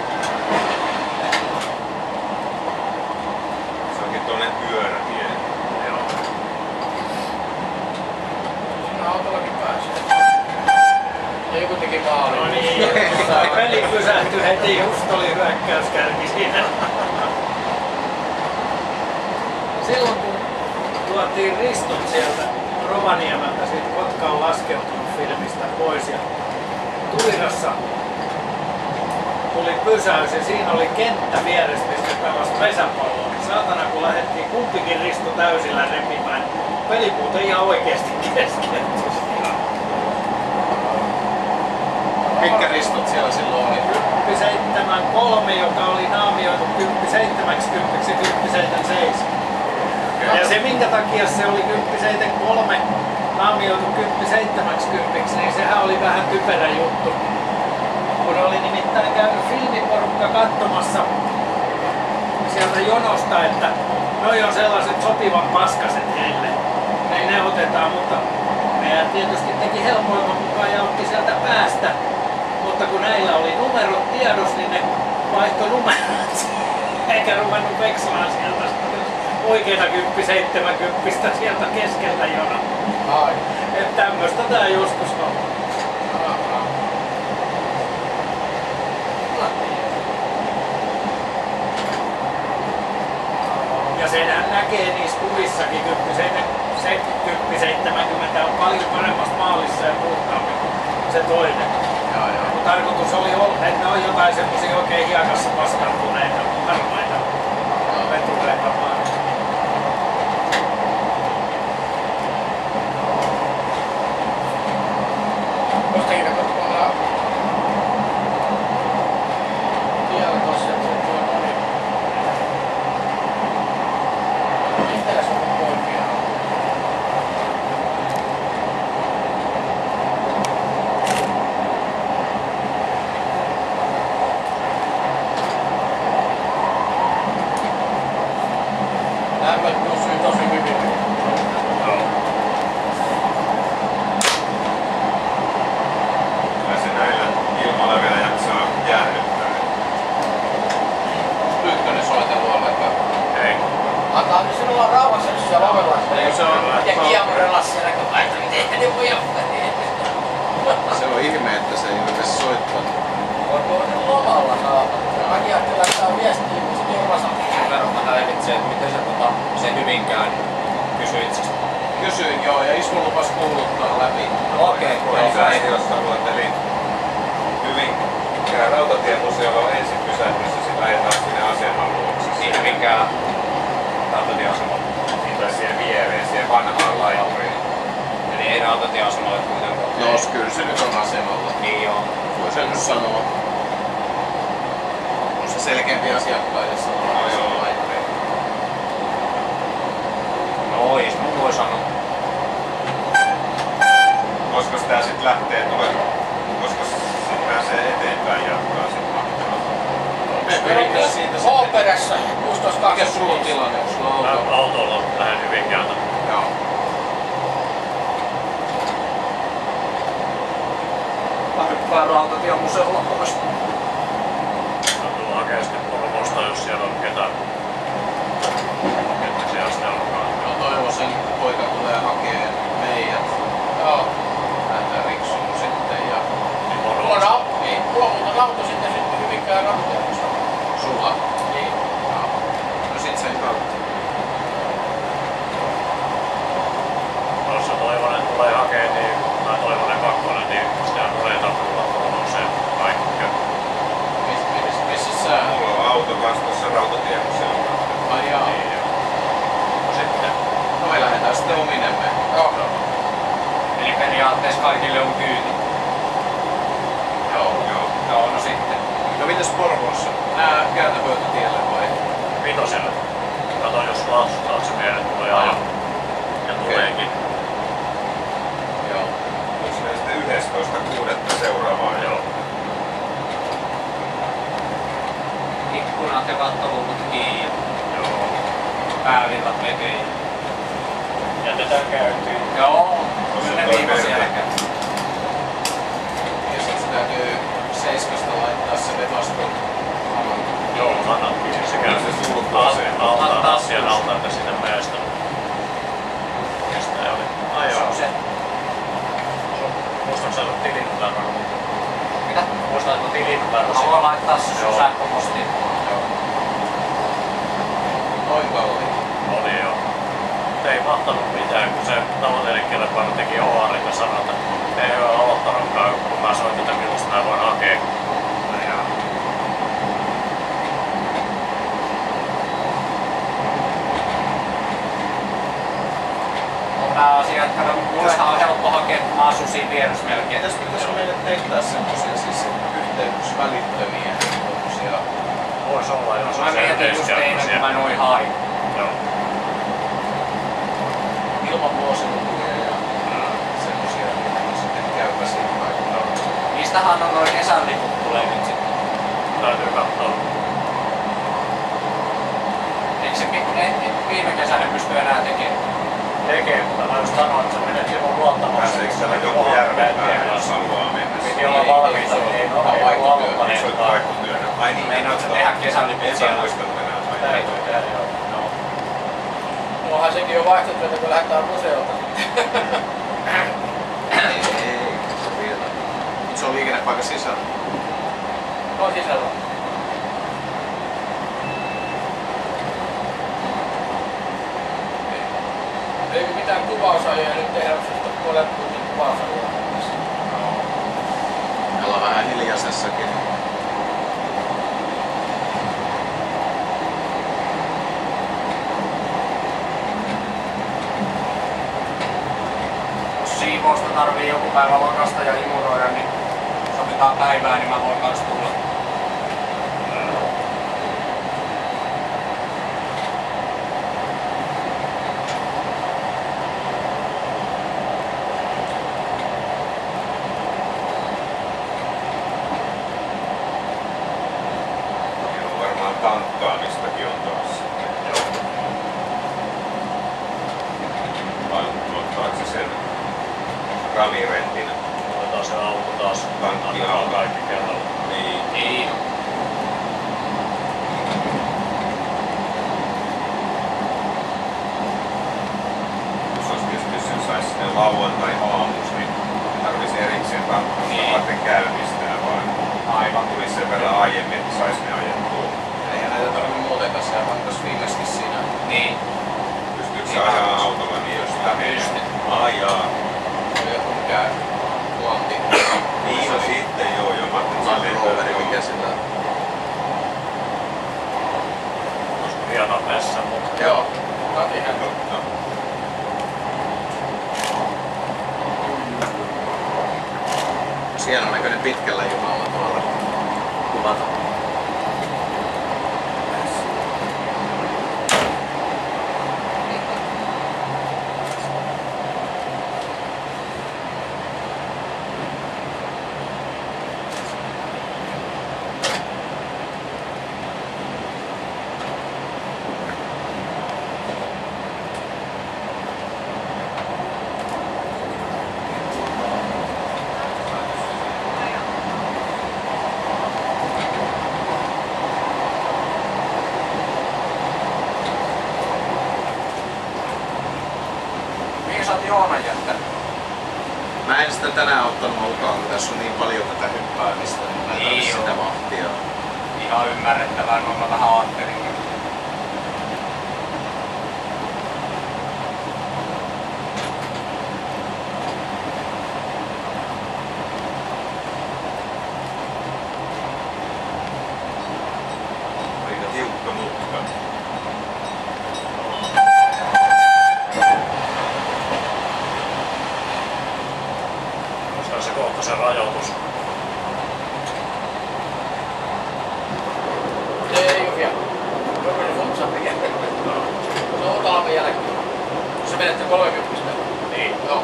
Se onkin tuonne pyörätie.
Joo.
Siinä autollakin pääsee. Ja joku teki maali.
No niin, peli pysähtyi heti, just oli hyökkäyskärki siinä. Silloin kun tuotiin ristot sieltä Rovaniemeltä, siitä Kotka on laskeutunut filmistä pois ja Tuirassa tuli pysäys ja siinä oli kenttä vieressä, mistä pelasi pesäpalloa. Saatana kun lähdettiin kumpikin risto täysillä repimään, peli muuten ihan oikeesti keskeytyi.
Mitkä ristot siellä silloin oli?
kymppi seitsemän kolme, joka oli naamioitu kymppi seitsemänkymmentä ja kymppi seitsemänkymmentäseitsemän. Ja se minkä takia se oli kymppi seitsemänkymmentä kolme naamioitu kymppi seitsemänkymmentä, niin sehän oli vähän typerä juttu. Kun oli nimittäin käynyt filmiporukka katsomassa sieltä jonosta, että noi on sellaiset sopivan paskaset heille. Niin ne otetaan, mutta meidän tietysti teki helpoimman mukaan ja otti sieltä päästä. Mutta kun näillä oli numerot tiedossa, niin ne vaihtoi numerot. Eikä ruvennut vekslaa sieltä oikeita kymppi seitsemänkymmentä sieltä keskeltä jona.
Ai.
Että tämmöstä tää joskus on. Ja senhän näkee niissä kuvissakin, kymppi seitsemänkymmentä on paljon paremmassa maalissa ja puhtaampi kuin se toinen.
Joo, joo.
Mun tarkoitus oli olla, että ne on jotain semmosia oikein hiekassa paskantuneita, harmaita vetureita vaan.
Mustakin katsot, kun ollaan tiellä tossa, että se tuo oli... Itellä se on poikia.
nykyään? Kysyit sä sitä?
Kysyin joo, ja Ismo lupas kuuluttaa läpi.
Okei,
Kyllä, jos haluat, eli Hyvinkään rautatiemuseolla on ensin pysähdys ja sitten lähdetään sinne aseman luokse.
Siinä minkään rautatieasemalla.
Tai siihen viereen, siihen vanhaan laituriin.
Eli ei rautatieasemalle kuitenkaan.
No, kyllä se nyt on asemalla.
Niin joo.
Voi sen nyt sanoa. On se selkeämpi asiakkaille sanoa.
No joo.
No ois, mun voi sanoa.
Koska tää sit lähtee, tulee, koska sit pääsee eteenpäin jatkaa sit matkaa.
Me pyritään siitä sitten.
H-perässä kuusitoista
Mikä sulla on tilanne, onko sulla auto?
Mä autolla lähden Hyvinkäältä.
Joo.
Lähdetään rautatiemuseolla pois.
Mä tulen hakemaan sitten Porvoosta, jos siellä on ketään. Ketkä siellä sitten onkaan.
Mä toivoisin, että poika tulee hakee meidät.
Joo.
Lähdetään Riksuun sitten ja
Niin
Tuon
Porvoosta.
auto, tuon auto sitten sitten Hyvinkään rautatiemuseolla.
sulla.
Niin.
Joo. No sit sen kautta.
Jos se Toivonen tulee hakee, niin tai Toivonen kakkonen, niin sitä tulee tapulla Porvooseen kaikki.
Miss, miss, missä sä?
Mulla on auto kans tuossa rautatiemuseolla.
Ai jaa.
Niin joo. No sitten.
No me lähdetään sitten ominemme.
Joo.
Eli periaatteessa kaikille on kyyti.
Joo.
Joo.
Joo, no sitten.
No mitäs Porvoossa? Nää kääntöpöytätielle vai?
Vitoselle. Kato, jos taaksemiehet tulee ajo. Ja tuleekin.
Joo.
Onko ne sitten yhdestoista kuudetta seuraavaan?
Joo.
Ikkunat ja kattohuukut kiinni.
Joo.
Päävirrat vekei.
Jätetään käyntiin.
Joo.
Tuossa
Kyllä ne
toi
viimeisiä
perhe.
näkee.
Ja sit se täytyy seiskasta laittaa se vetoskon.
Joo, annatkin. Se käy
Se sulkuaseen.
alta, asian alta, että sinne mäestä. Mistä ei oli? Ai joo.
Se.
Muistatko sä tilinumeron?
Mitä?
Muistatko tilinumeron?
Haluan laittaa se sun
Joo.
sähköpostiin.
Noin kalliin.
Oli joo. Mut ei mahtanut mitään, kun se tavoitteiden kilpailu teki O R:lle sanoi, että ei ole aloittanutkaan, kun mä soitin, että millaista mä voin hakea. Ja
On nää asiat, että mullehan on helppo hakea, kun mä asun siinä vieressä melkein.
Mitäs pitäis meille tehdä semmosia siis yhteydysvälittömiä tommosia?
vois olla, jos
Mä
on
mietin just eilen, kun mä noin hain.
Joo.
Ilman vuosilukuja ja semmosia, mitä sitten käypä siinä vaikuttaa.
Mistähän on noin kesän liput tulee nyt sitten?
Täytyy katsoa.
Eikö se vi- e- e- viime kesänä pysty enää tekemään?
Tekee, mutta mä just sanoin, että se menee ilman luottamusta.
Pääseekö siellä joku järven päälle, jos haluaa mennä?
Piti olla valmiita, niin ei ole
Vaihtotyö.
Eikö
aloittaneet.
se ole vaihtotyönä? Ai niin,
Meinaatko
totta.
tehdä kesänliput
En
siellä?
muistanut enää. Ai,
Täytyy tehdä, joo.
No.
Onhan sekin jo vaihtoehto, kun lähdetään museolta.
Ei, ei, se on vielä. Mut se on liikennepaikan sisällä.
On sisällä. Ei mitään kuvausajia nyt tehdä, mutta puolen tunnin kuvausajia.
Me ollaan vähän hiljaisessakin.
Jos siivousta tarvii joku päivä lakasta ja imuroida, niin sovitaan päivää, niin mä voin kans tulla.
Meillä on varmaan tankkaamistakin on tuossa. Vai ottaako se sen ramirentin?
Otetaan se auto taas.
Tankkiauto.
Annetaan kaikki kerralla.
Niin.
Niin.
Jos olisi tietysti, jos sen saisi sinne lauantai-aamuksi, niin tarvitsisi erikseen tankkaamista
Niin.
varten käynnistää, vaan
Aivan.
tulisi sen verran aiemmin, että saisi ne ajettua.
Eihän näitä tarvitse muutenkaan, sehän vankas viimeiskin siinä.
Niin.
Pystyykö
Pystyt.
Ai jaa.
Se on joku mikä tuonti.
Niin no sitten joo, joo. Mä ajattelin, että se
Land Roveri,
lentää.
mikä sillä on.
Hieno messa, mutta
Joo. Katihän.
Totta.
Siellä näköinen pitkällä junalla tuolla kuvata.
Mihin sä oot Joonan jättänyt?
Mä en sitä tänään ottanut mukaan, kun tässä on niin paljon tätä hyppäämistä, niin mä en
Niin
tarvitse
joo.
sitä vahtia.
Ihan ymmärrettävää, no mä vähän ajattelinkin.
Aika tiukka mutka.
se on se kohta se rajoitus.
Ei oo vielä. Jokainen funtsa tekee. Se on talven jälkeen. Se menette kolmekymmentä.
Niin.
Joo.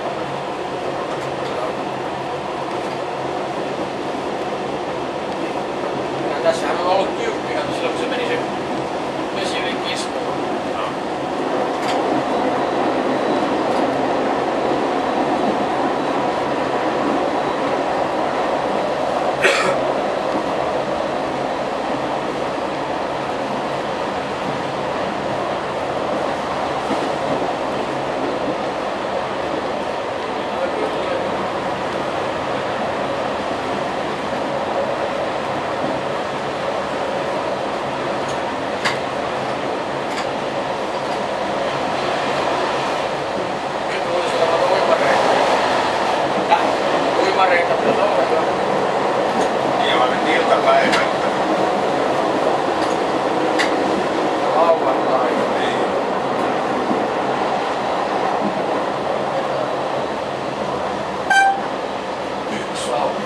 Ja tässähän on ollut kymppi, kato silloin kun se meni se vesi yli kiskuun.
No.
Nyt voisi olla noita uimareita. Uimareita pitäisi olla kyllä.
Niin on nyt iltapäivä.
Lauantai. Yksi lauantai.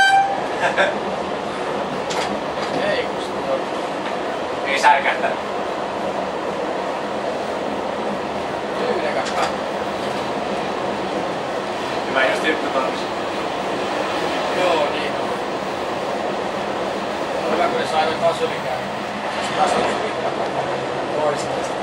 Ei kun se on.
Ei särkähtänyt.
Tyynekäs katso.
Hyvä just hyppytornissa.
Joo, niin on. On hyvä, kun ne sai noin taas ylikään. Taas ylikään. Loistavasti.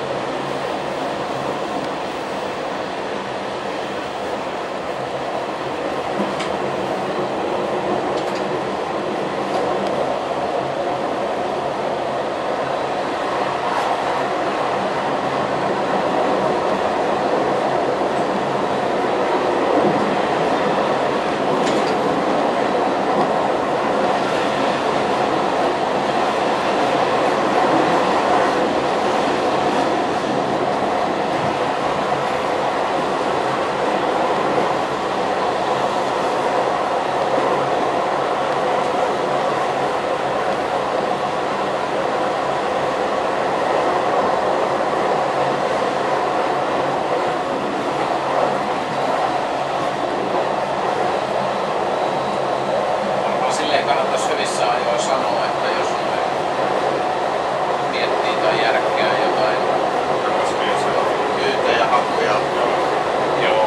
Varmaan silleen kannattaisi hyvissä ajoin sanoa, että jos miettii tai järkkää jotain
Kyytejä, hakkuja.
Joo.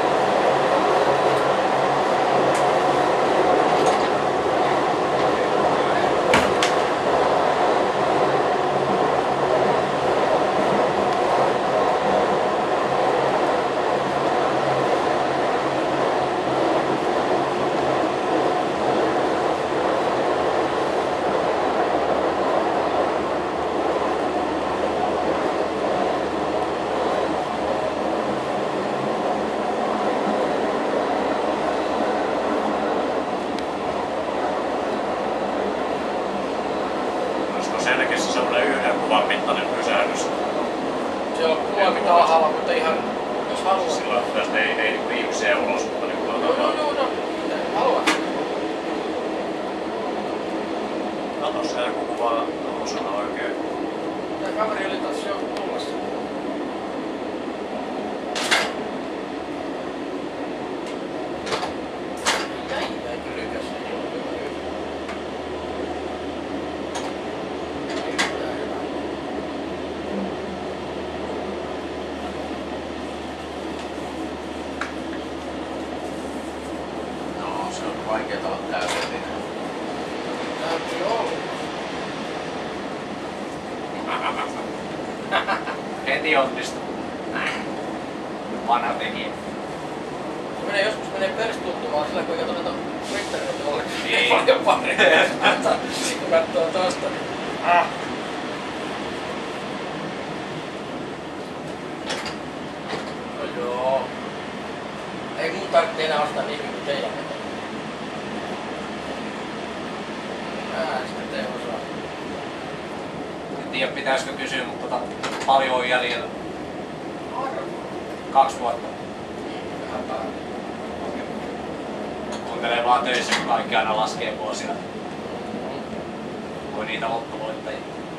Olisiko selkeästi semmonen yhden kuvan mittainen pysähdys?
Se on kuva mitä alhaalla, mutta ihan jos haluat.
Sillä tästä ei, ei niinku ihmisiä ulos, mutta niinku
Joo, joo, joo, no. Haluat.
Kato se joku kuvaa tommosena oikein.
Tää kaveri oli taas jo tullassa. Jäi, jäi kylykäs.
No, se on vaikeeta olla täydellinen.
Täytyy olla.
Heti onnistu. Vanha tekijä.
Se menee joskus menee perstuttumaan sillä, kun ei kato näitä Twittereitä ollenkaan.
Niin.
Paljon paremmin. Sitten kun katsoo tosta, niin... Ah. No joo. Ei mun tarvitse enää ostaa niin kuin teidän vetä. Ää, sitten te osaa.
En tiedä pitäisikö kysyä, mutta tota, paljon on jäljellä.
Arvo.
Kaksi vuotta.
Vähän päälle.
Kuuntelee vaan töissä, kun kaikki aina laskee vuosia. Voi niitä lottovoittajia.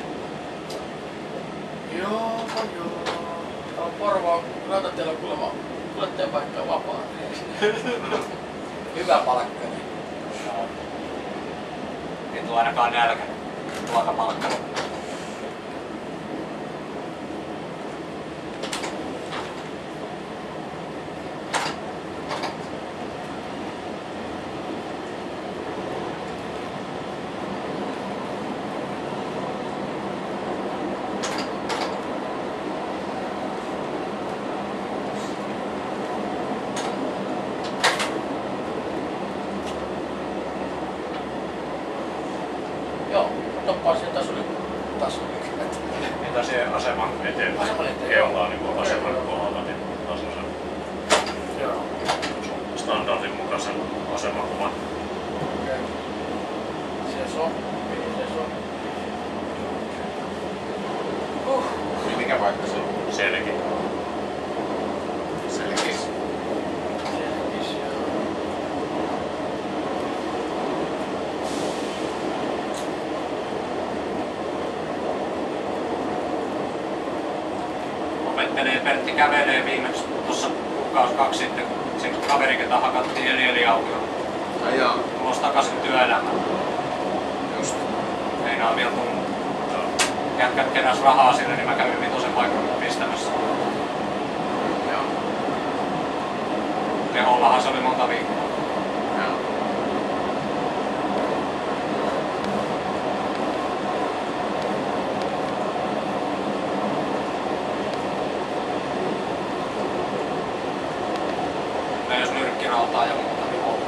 Joo, joo. Täällä on Porvoon rautatiellä kuulemma kuljettajan paikka on vapaa. Hyvä palkkani.
Ei tuu ainakaan nälkä. Ruokapalkka.
Joo, toppaa sieltä taas oli taas oli.
Mitä se aseman eteen?
Aseman eteen,
Keulaa niinku aseman kohdalla, niin taas on se
Joo.
standardin mukaisen asemakuvan.
Okei. Se sopii, se sopii. Uh.
Niin mikä paikka se on?
Selki.
Selkis.
Selkis, joo.
Opettelee Pertti kävelee viimeksi tuossa kuukausi kaksi sitten, kun se kaveri, ketä hakattiin elieliaukiolla.
Ai jaa.
Tulos takaisin työelämään.
Just.
Meinaa vielä tunnu. Jätkät keräs rahaa sille, niin mä kävin vitosen paikalla pistämässä.
Joo.
Tehollahan se oli monta viikkoa.
Joo.
Ja jos nyrkkirautaa ja muuta, niin on.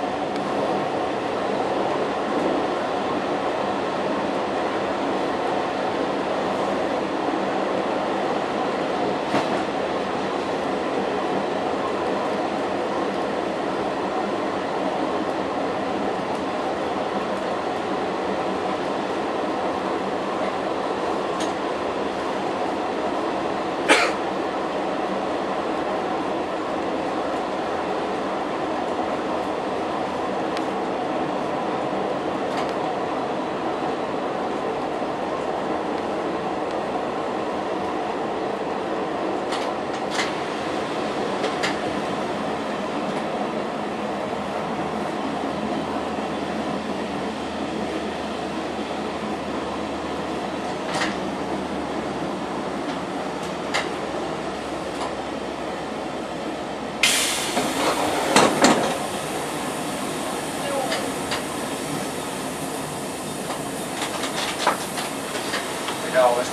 Mikä olisi?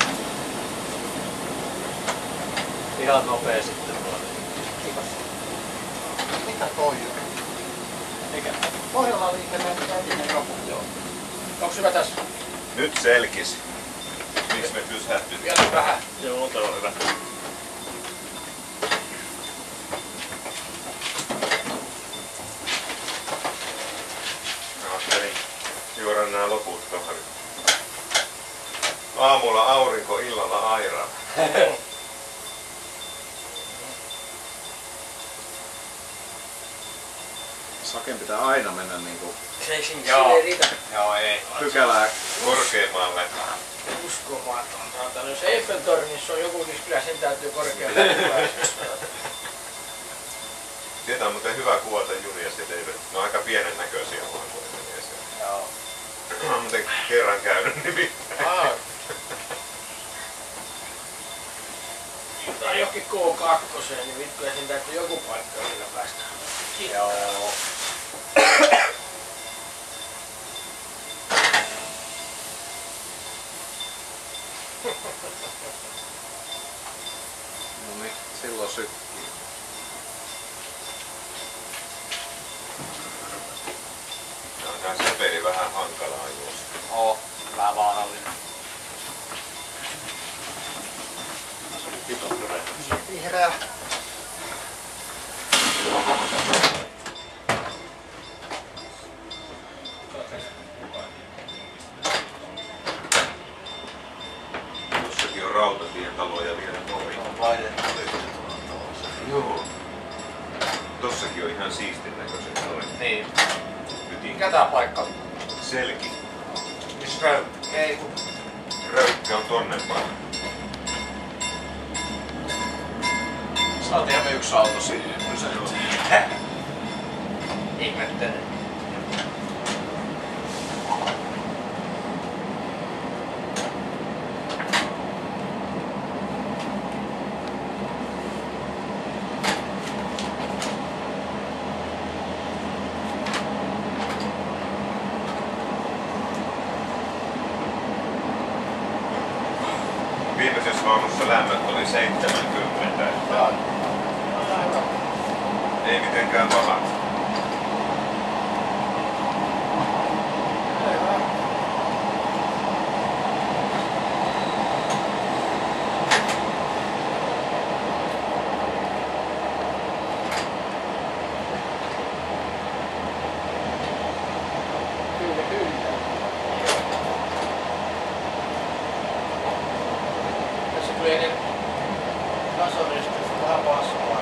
Ihan nopea sitten vaan.
Kiitos. Mitä toi on?
Mikä?
Pohjolan liikenteen entinen joku. Joo. Onks hyvä tässä?
Nyt selkis. Miksi me pysähtyt?
Vielä vähän.
Joo, tää on hyvä.
Mä ajattelin juoda nää loput tuohon. Aamulla aurinko, illalla aira.
Haken pitää aina mennä niinku
Se ei siinä
Joo.
ei riitä
Joo, ei.
pykälää.
Korkeammalle.
uskomatonta. No jos Eiffeltornissa on joku, niin kyllä sen täytyy korkealle päästä.
Sieltä on muuten hyvä kuvata junia, sieltä ei ne on aika pienen näköisiä maakoimia siellä.
Joo.
Mä oon muuten kerran käynyt nimittäin.
Aa. Tai johonkin K kaksi, niin vittu ja sen täytyy joku paikka sillä päästä.
Joo.
No niin, silloin sykkii.
Tää on tää sepeli vähän hankalaa juosta.
Oo, vähän vaarallinen.
Vihreä.
Tossakin on rautatietaloja vielä noin. Joo. Tossakin on ihan siistin näköiset noin.
Niin.
Nyt
Mikä tää paikka on?
selki.
Missä röykki? Ei kun...
Röykkä on tonne päin.
Saatiin me yksi auto siihen. Ihmettelen.
Viimeisessä vaunussa lämmöt oli seitsemänkymmentä. Että ei mitenkään paha.
Kyllä, kyllä. Tässä tulee ne tasoristys vähän paskaa.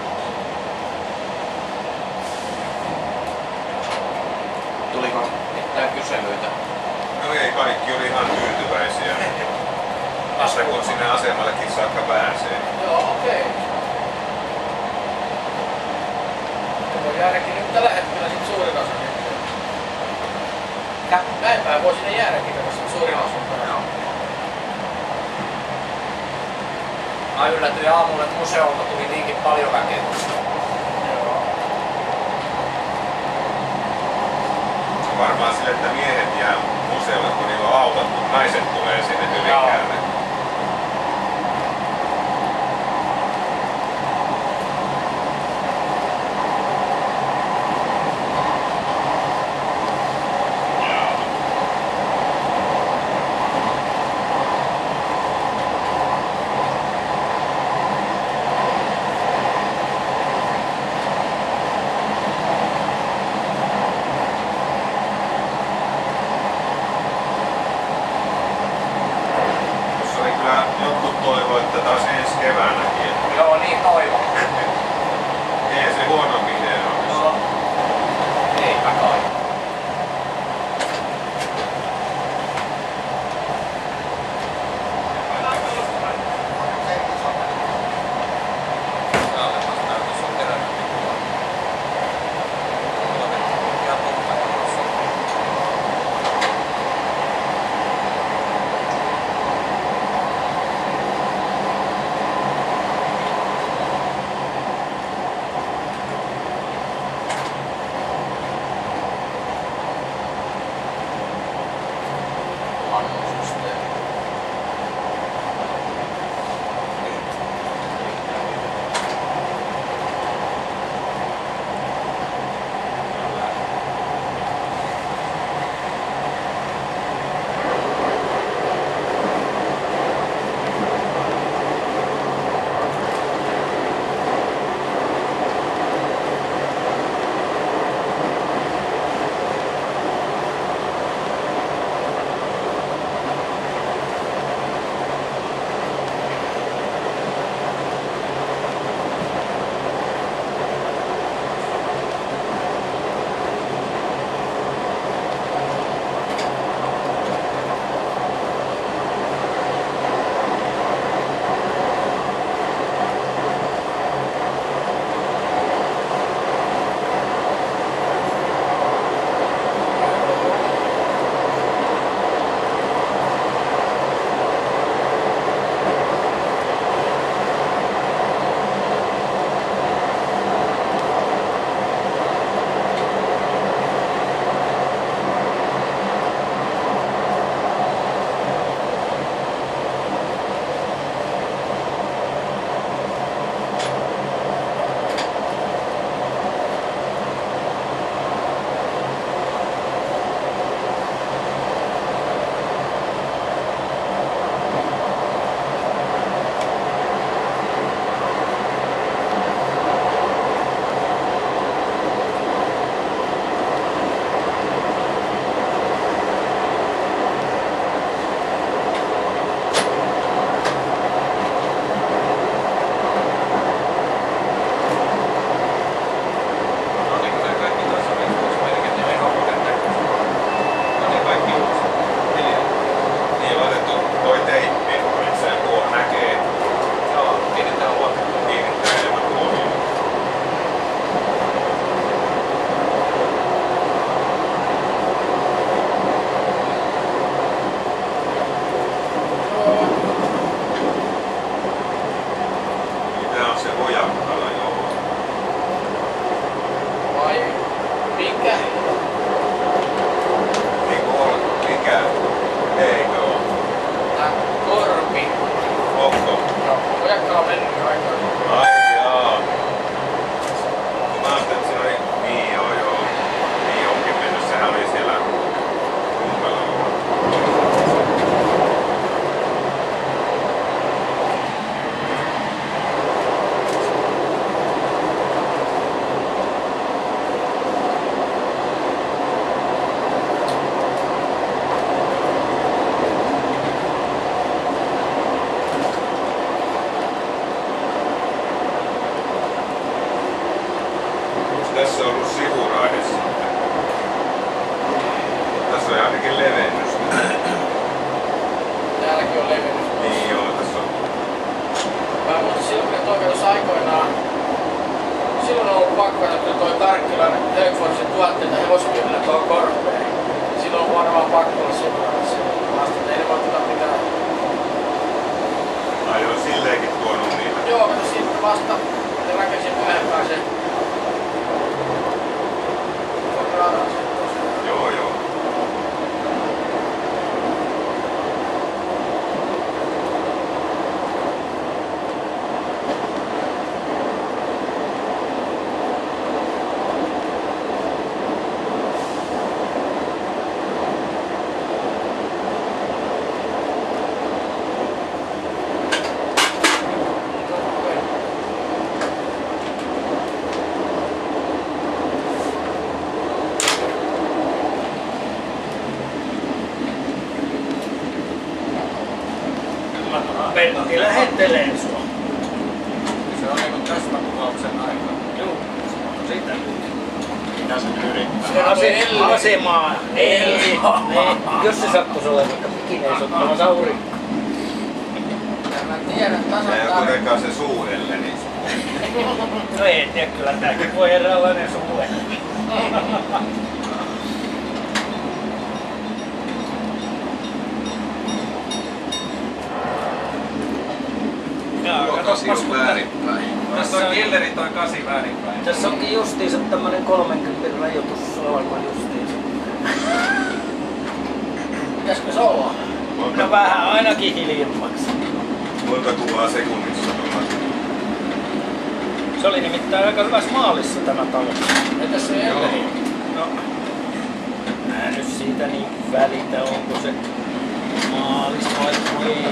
Tuliko mitään kyselyitä?
No ei, kaikki oli ihan tyytyväisiä. Vasta kun sinne asemallekin saakka pääsee.
Joo, okei. Okay. Se voi jäädäkin nyt tällä hetkellä sit suurin osa.
Mikä?
Näin päin voi sinne jäädäkin, koska suurin osa.
Joo. Mä yllätyin aamulla, että museolta tuli niinkin paljon väkeä.
Varmaan sille, että miehet jää museolle, kun niillä on autot, mutta naiset tulee sinne Hyvinkäälle. Tässä on ollut sivuraide sitten. Tässä on ainakin levennystä.
Täälläkin on levennys.
Niin joo, tässä on.
Mä muistin silloin, kun ne toi tuossa aikoinaan. Silloin on ollut pakko, että kun toi Karkkilan Högforsin tuotteita hevoskivillä tuohon korpeen. Silloin on varmaan pakko olla sivuraidessa. Vasta ei ne voi tulla mitään.
Ai on silleenkin tuonut niitä.
Joo, kato siitä vasta. Ne rakensin myöhempään sen. Radan sen tuossa.
Joo, joo.
Pertti lähettelee sua.
Se on niinku täsmäkuvauksen aika.
Juu, sitä.
Mitä sen yrittää?
Se on se Elli.
Asemaa. Elli. Niin, jos se sattuisi olemaan vaikka pikineis ottamassa aurinkoa.
Mä tiedän tasan
Se ei ole
tarkkaan.
kuitenkaan se suu Elle, niin
No ei tiedä, kyllä tääkin voi eräänlainen suue. Jaa,
Tuo kasi
katsopas,
on
kun
väärinpäin.
Tässä on killeri toi kasi väärinpäin.
tässä onkin justiinsa tämmönen kolmenkymmenen rajoitusalma justiinsa.
Pitäisikö se olla?
No vähän ainakin hiljemmaksi.
monta kuvaa sekunnissa tuolla.
Se oli nimittäin aika hyvässä maalissa tämä talo.
Entäs se Elli?
No, mä en nyt siitä niin välitä, onko se maalis vai ei.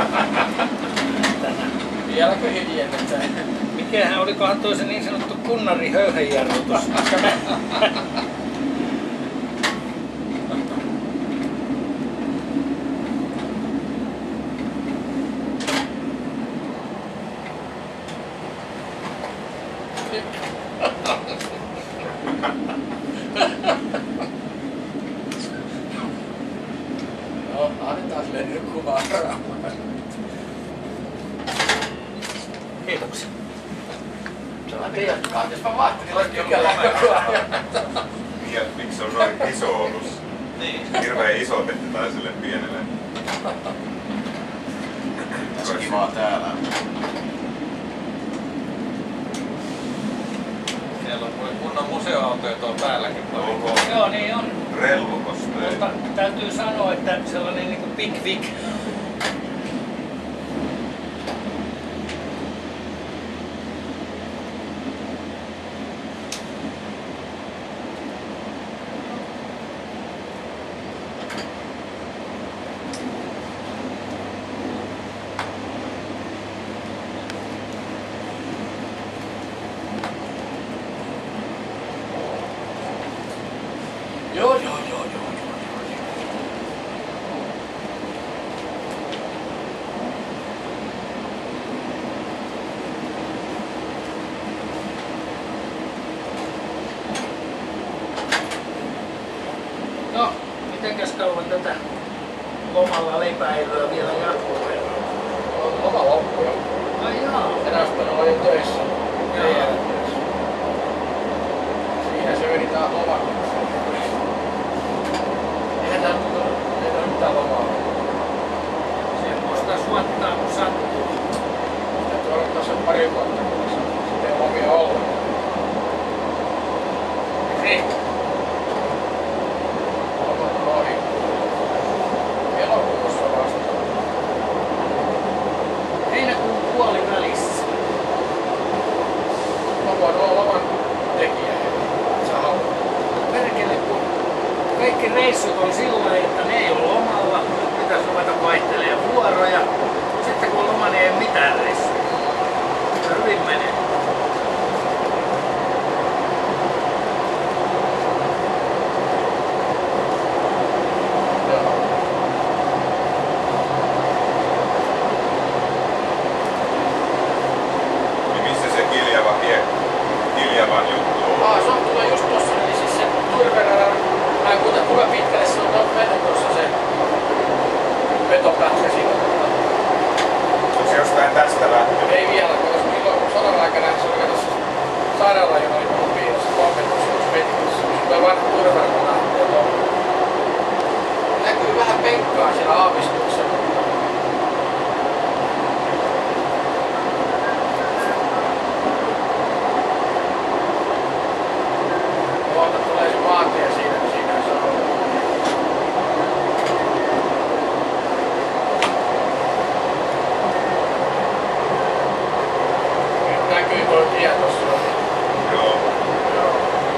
Vieläkö hiljennetään?
Mikähän olikohan toi se niin sanottu kunnari höyhenjarrutus?
No, annetaan sille nyt kuvaa rauhaa.
Kiitoksia.
Mä tiedän, jos mä vaihtelin noin tykällä koko ajan.
Ja miksi se on noin iso ollut?
Niin.
Hirveän iso tehty tällaiselle pienelle.
Tässä kivaa täällä. Siellä on kunnon museoautoja tuolla päälläkin paljon.
Onko
Joo, niin on.
relvokosteja?
Mutta täytyy sanoa, että sellainen niin kuin Big Vig.
Joo, joo, joo, joo, joo.
No, mitenkäs kauan tätä lomalla lepäilyä vielä jatkuu?
Loma loppu jo.
Ai jaa.
Eräspänä oli jo töissä.
Joo.
Siinä se meni taas lomaksi. Eihän tää muuta, ei tää mitään lomaa.
Semmoista suottaa kun sattuu.
Täytyy odottaa sen pari vuotta, kun sitten ei lomia ollut. Niin. Lomat on ohi. Elokuussa vasta.
Heinäkuun puolivälissä.
Mä voin olla loman tekijä. Sä haluat.
Perkele, kun kaikki reissut on sillä, että ne ei ole lomalla. Nyt pitäisi ruveta vaihtelemaan vuoroja. Sitten kun on loma, niin ei mitään reissuja. Hyvin menee.
Niin missä se Kiljavan, Kiljavan juttu on?
Ah, se on aavistuksen. Tuolta tulee se maatie siinä, siinä se on. Nyt näkyy tuo tie tossa.
Joo.
Joo.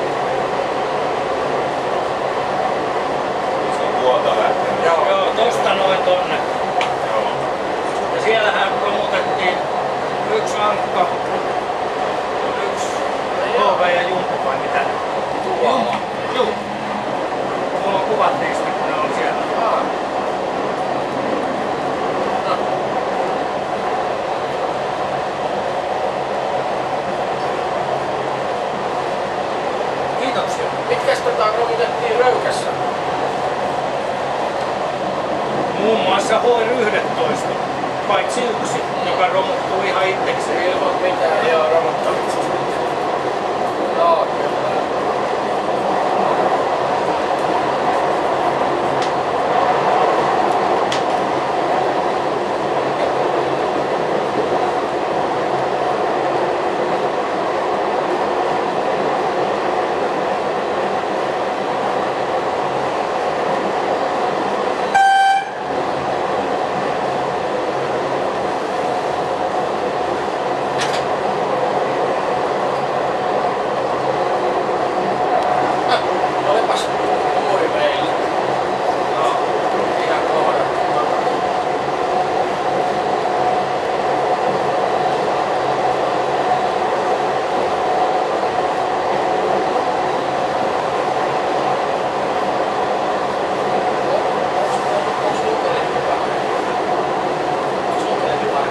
Se on tuolta lähtenyt.
Joo.
Joo, tosta noin tonne.
Joo.
Ja siellähän romutettiin yksi ankka, yksi H V ja Jumpo vai mitä?
Tuolla.
Juu. Mulla on kuvat niistä, kun ne oli siellä.
Aa. No.
Kiitoksia.
Mitkäs tota romutettiin Röykässä?
Muun muassa H yksitoista, paitsi yksi, joka romuttuu ihan itsekseen.
Ilman mitään, joo, romuttamista. Joo, kyllä. Olipas juuri meillä. Joo, ihan kohdattu. Onks Lukerin hyvä? Onks Lukerin hyvä?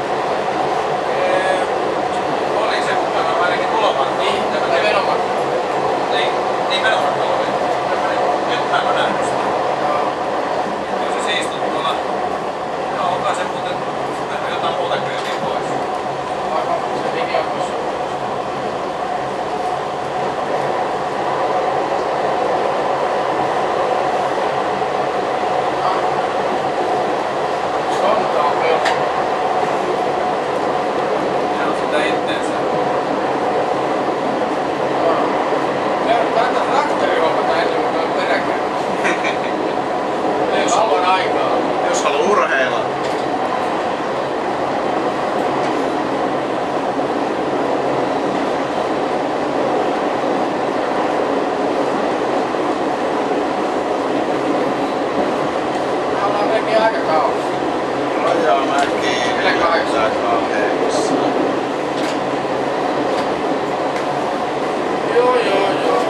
Oli se, mutta mä ainakin tulomaan.
Niin, tämä venomakka.
Niin, niin menomatkalla oli. Nyt mä en nähnyt sitä. Kyllä se siistut tuolla. No onkaan se muuten jotain muuta kyytiin pois.
Aivan se linja on tuossa. Sonta on pelko.
Se on sitä itteensä.
Kannattaa traktori hommata ennen kuin tuo peräkään. Ei kauan aikaa.
Jos haluaa urheilla.
Me ollaan melkein aika kauan.
Rajamäki.
Neljä kahdeksan.
kahdeksan.
Joo, joo, joo.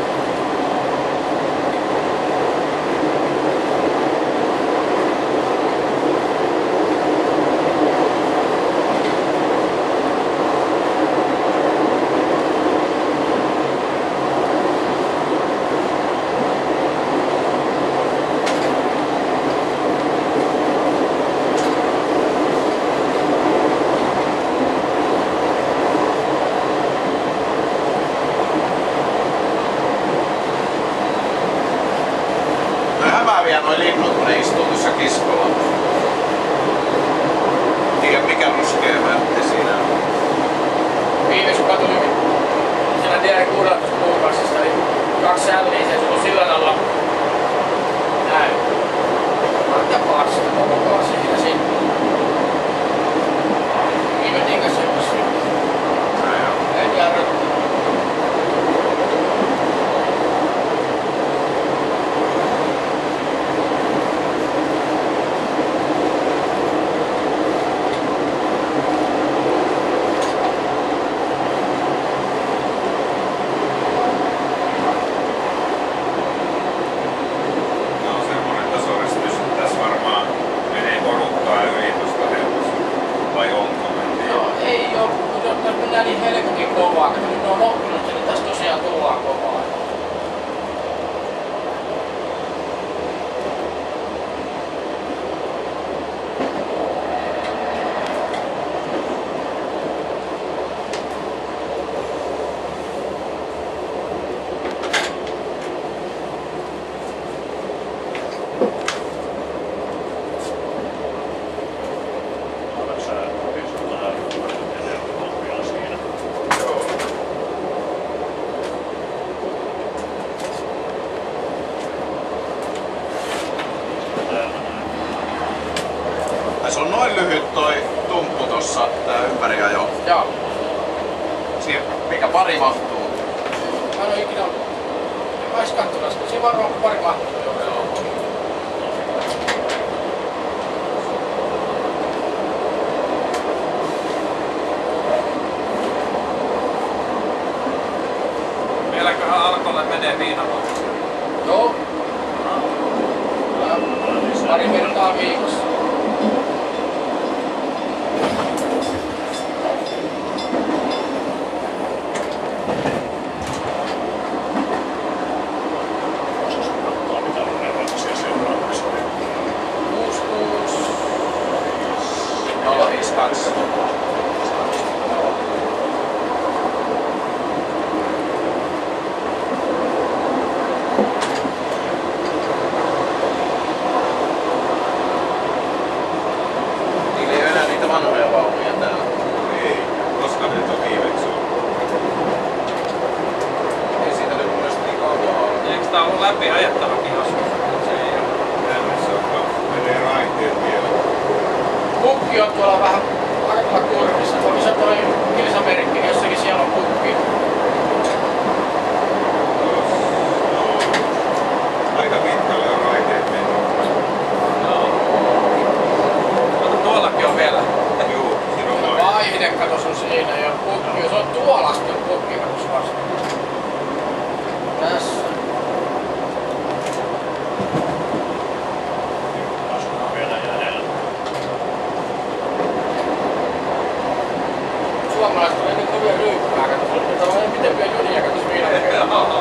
Ne hämääviä noi linnut, kun ne istuu tuossa kiskolla. Tiedä mikä ruskea märtti siinä on.
Viimeis kun mä tulin siellä tiedän kuudeltoista kuukausista, niin kaksi älliä seisoi sillan alla. Näin. Martta Paarsta koko siinä sinne. Viime tinkas semmosia. En jarruttu.
No semmonen tasoristys, että tässä varmaan menee porukkaa yli tuosta helposti. Vai onko mennyt?
No ei oo, mutta tässä mennään niin helkutin kovaa. Kato nyt ne on loppunut, niin tässä tosiaan tullaan kovaa.
lyhyt toi tumppu tossa, tää ympäriajo.
Joo.
Siihen, mikä pari mahtuu?
Mä en oo ikinä... Mä ois kattonut, siinä varmaan pari mahtuu. Joo.
Vieläköhän Alkolle menee viinavoimassa?
Joo. Pari kertaa viikossa. Kuusi, kuusi.
nolla viisi kaksi. Niillä ei ole enää niitä vanhoja vaunuja täällä.
Ei, koska ne on viimeksi ollut.
Ei siitä nyt mun mielestä niin kauan ole.
Eikö tää ollut läpi ajettavakin joskus? Se ei oo.
Tänne saakka menee raiteet vielä.
Pukki on tuolla vähän aika kurvissa. Onko se toi kilsamerkki, niin jossakin siellä on pukki.
Aika pitkälle on raiteet mennyt.
Joo. Mutta tuollakin on vielä.
Juu, siinä on vain.
Vaihde katos on siinä ja pukki. Se on tuolla asti on pukki katos vasta. Tässä.
Asunut vielä jäljellä.
Suomalaiset on ennen kovia ryyppää. Katos, nyt on vähän pitempiä junia. Katos viinapkeilla.
Joo.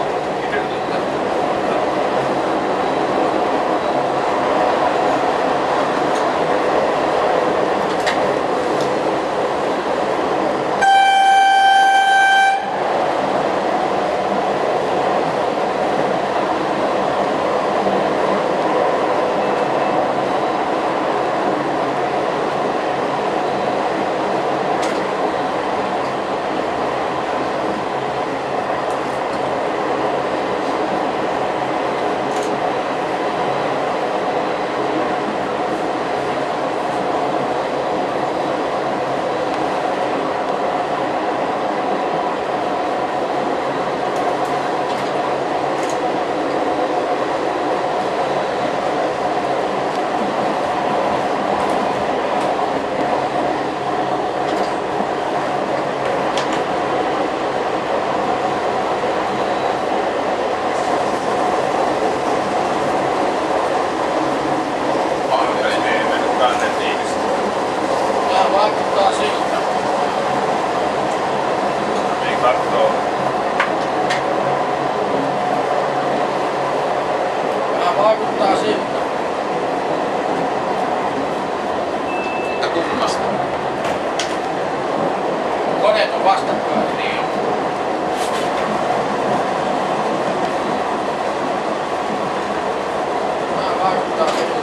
Ei mennyt kannen tiivistä.
Vähän vaikuttaa siltä.
Ei kattoo.
Vähän vaikuttaa siltä.
Mutta kummasta?
Koneet on vastakkain. Niin. Vähän vaikuttaa siltä.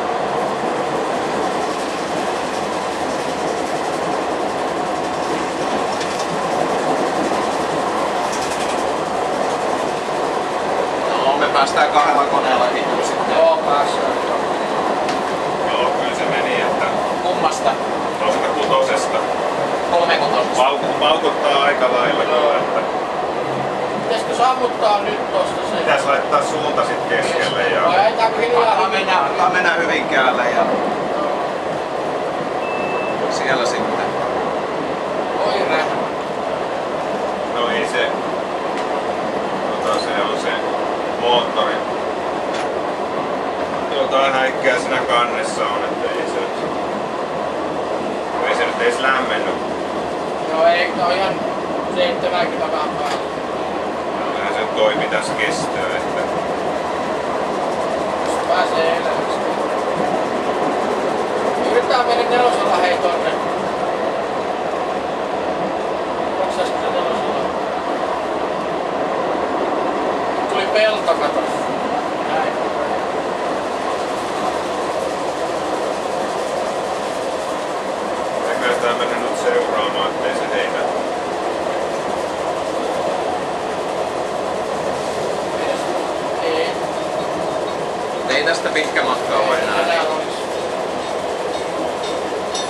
No, me päästään kahdella koneella hituun sitten.
Joo, päässä.
Joo, kyllä se meni, että
Kummasta?
tuosta kutosesta.
Kolmekotosesta.
Pauk- paukuttaa aika lailla kyllä, että
Pitäisikö sammuttaa nyt tosta se?
pitäisi laittaa suunta sit keskelle ja
Vai ajetaanko hiljaa
Antaa mennä, antaa mennä Hyvinkäälle ja siellä sitten.
Oi rähmä.
no ei se, tota se on se moottori. Jotain häikkää siinä kannessa on, että ei se, ei se nyt edes lämmennyt.
Joo, ei, tää on ihan seitsemänkymmentä vähän päällä.
Kyllähän se toi pitäisi kestää, että
Jos pääsee elämäksi. Yritetään mennä nelosella hei tonne. Maksaisiko se nelosella? Tuli pelto, kato. Näin.
eiköhän tää mennä nyt seuraamaan, ettei se heitä.
Niin.
Ei tästä pitkä matka ole enää.
Enää olisi.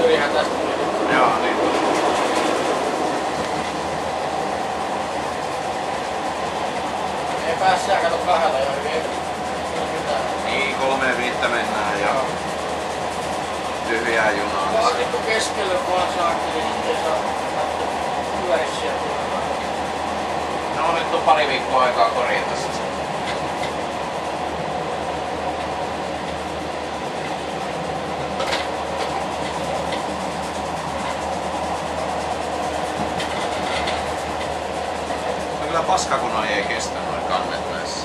Pyörihän tästä tuli.
Joo, niin.
Ei päässään kato kahdella jo hyvin.
Niin, kolmeen viittä mennään ja tyhjää junaa.
Tää on niinku keskelle vaan saakeli, niin ei saa pyörissiä tulemaan.
No nyt on pari viikkoa aikaa korjata se. Kyllä paskakuna ei kestä noin kannet näissä.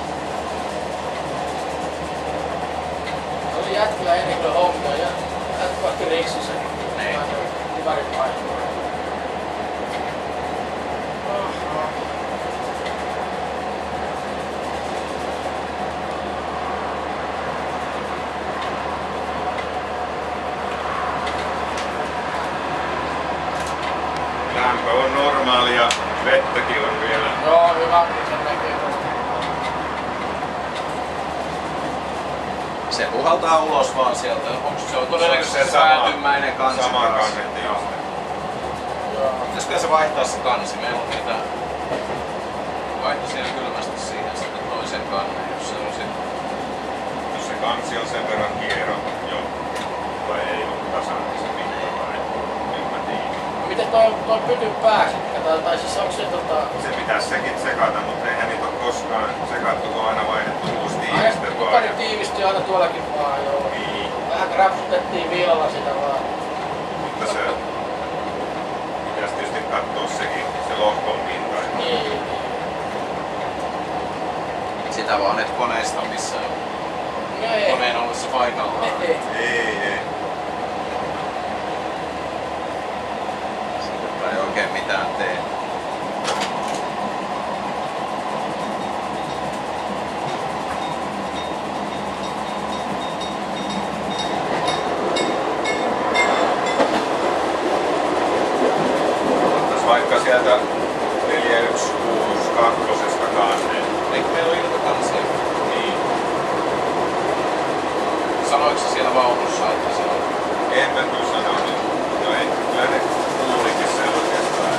Oli jätkillä ennen kuin hommia ja jätkillä otti riksissä.
Niin.
Kivarin paikkaa.
Lämpö on normaali ja vettäkin on vielä.
Joo, hyvä, niin sen näkee.
Se puhaltaa ulos vaan sieltä. Onko se on todennäköisesti se päätymmäinen kansi?
Sama kannetti just.
Pitäisikö se vaihtaa se kansi? Meillä on niitä... Vaihtaa siellä kylmästi siihen sitten toisen kannen, jos se on sitten...
Jos se kansi on sen verran kiero jo, vai ei ole tasan, niin se mitta vai en mä tiedä.
Miten toi, toi pytyn pää sitten? Tai siis onko se tota...
Se pitäisi sekin sekata, mutta eihän niitä ole koskaan sekattu, kun aina vaihdettu uusi
Aina
tiiviste
kupari
vaan.
tiivistyy aina tuollakin vaan joo.
Niin,
Vähän krapsutettiin viilalla sitä vaan.
mutta se pitäisi tietysti katsoa sekin, se lohkon pinta.
Niin.
Sitä vaan et koneista missään.
No ei.
Koneen ollessa paikallaan.
Ei.
Ei, ei.
Siitä ei oikein mitään tee.
Ottaisi vaikka sieltä neljä yksi kuusi kakkosesta kanneen.
Eikö meillä ole iltakansia?
Niin.
Sanoiko se siellä vaunussa, että se on?
En mä kyllä sanonut. No ei, kyllä ne kuulikin se oikeastaan.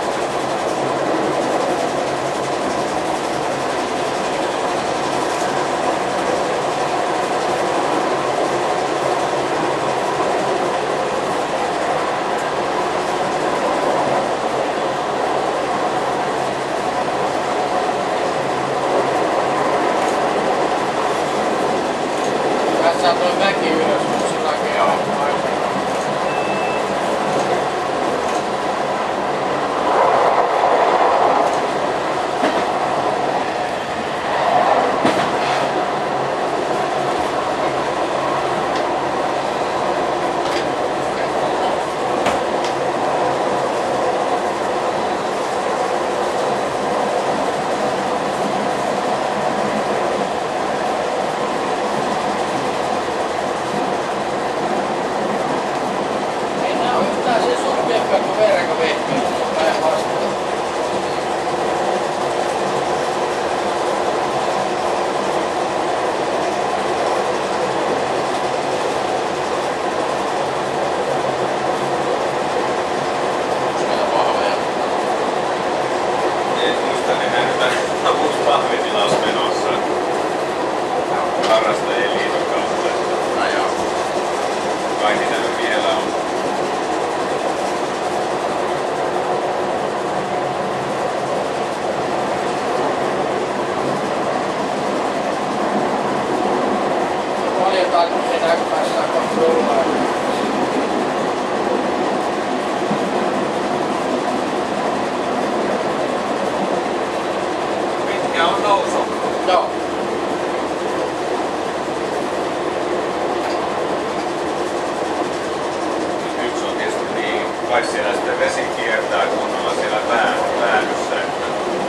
Tässä on toi mäki ylös, kun sillä oikein on. Ei nää oo yhtään sen surkeampia kuin verkkovehkeet, kun on päin vastaan.
Onko meillä vahvoja?
Ei muista enää nyt uusi pahvitilaus menossa. Harrastajien liiton kautta.
No joo.
Kai niitä nyt vielä on.
Poljetaan nyt enää, kun päästään kohta rullaan.
Mitkä on nousu?
Joo.
Yksi on tietysti niin, kai siellä sitten vesi kiertää kunnolla siellä pää, päädyssä. Että,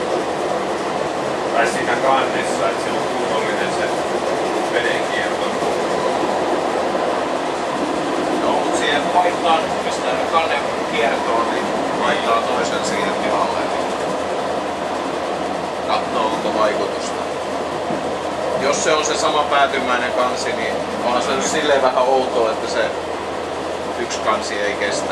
tai siinä kannessa, että siellä on kunnollinen se vedenkierto.
Joo, mutta siihen vaihtaa, mistä kannen kiertoon, niin vaihtaa toisen siihen tilalle. Katsoo onko vaikutusta. Jos se on se sama päätymmäinen kansi, niin onhan se nyt silleen vähän outoa, että se yksi kansi ei kestä.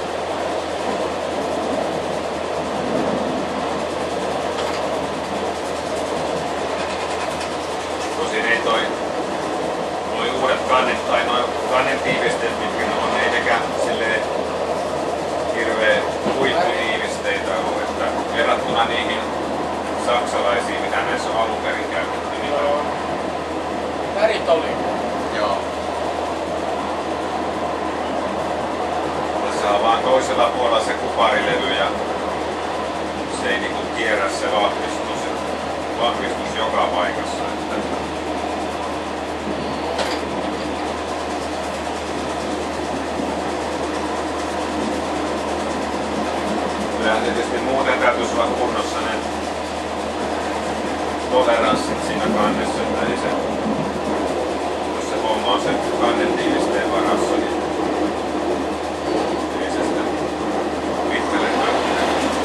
Tosin ei toi, noi uudet kannet tai noi kannen tiivisteet, mitkä ne on, ei nekään silleen hirveen huipputiivisteitä ole, että verrattuna niihin saksalaisiin, mitä näissä on alun perin käytetty, niin
Joo. Värit oli.
Joo.
tässä on vaan toisella puolella se kuparilevy ja se ei niinku kierrä se vahvistus, vahvistus joka paikassa. Että kyllähän tietysti muuten täytyisi olla kunnossa ne toleranssit siinä kannessa, että ei se, jos se homma on se kannen tiivisteen varassa, niin ei se sitä pitkälle näyttää.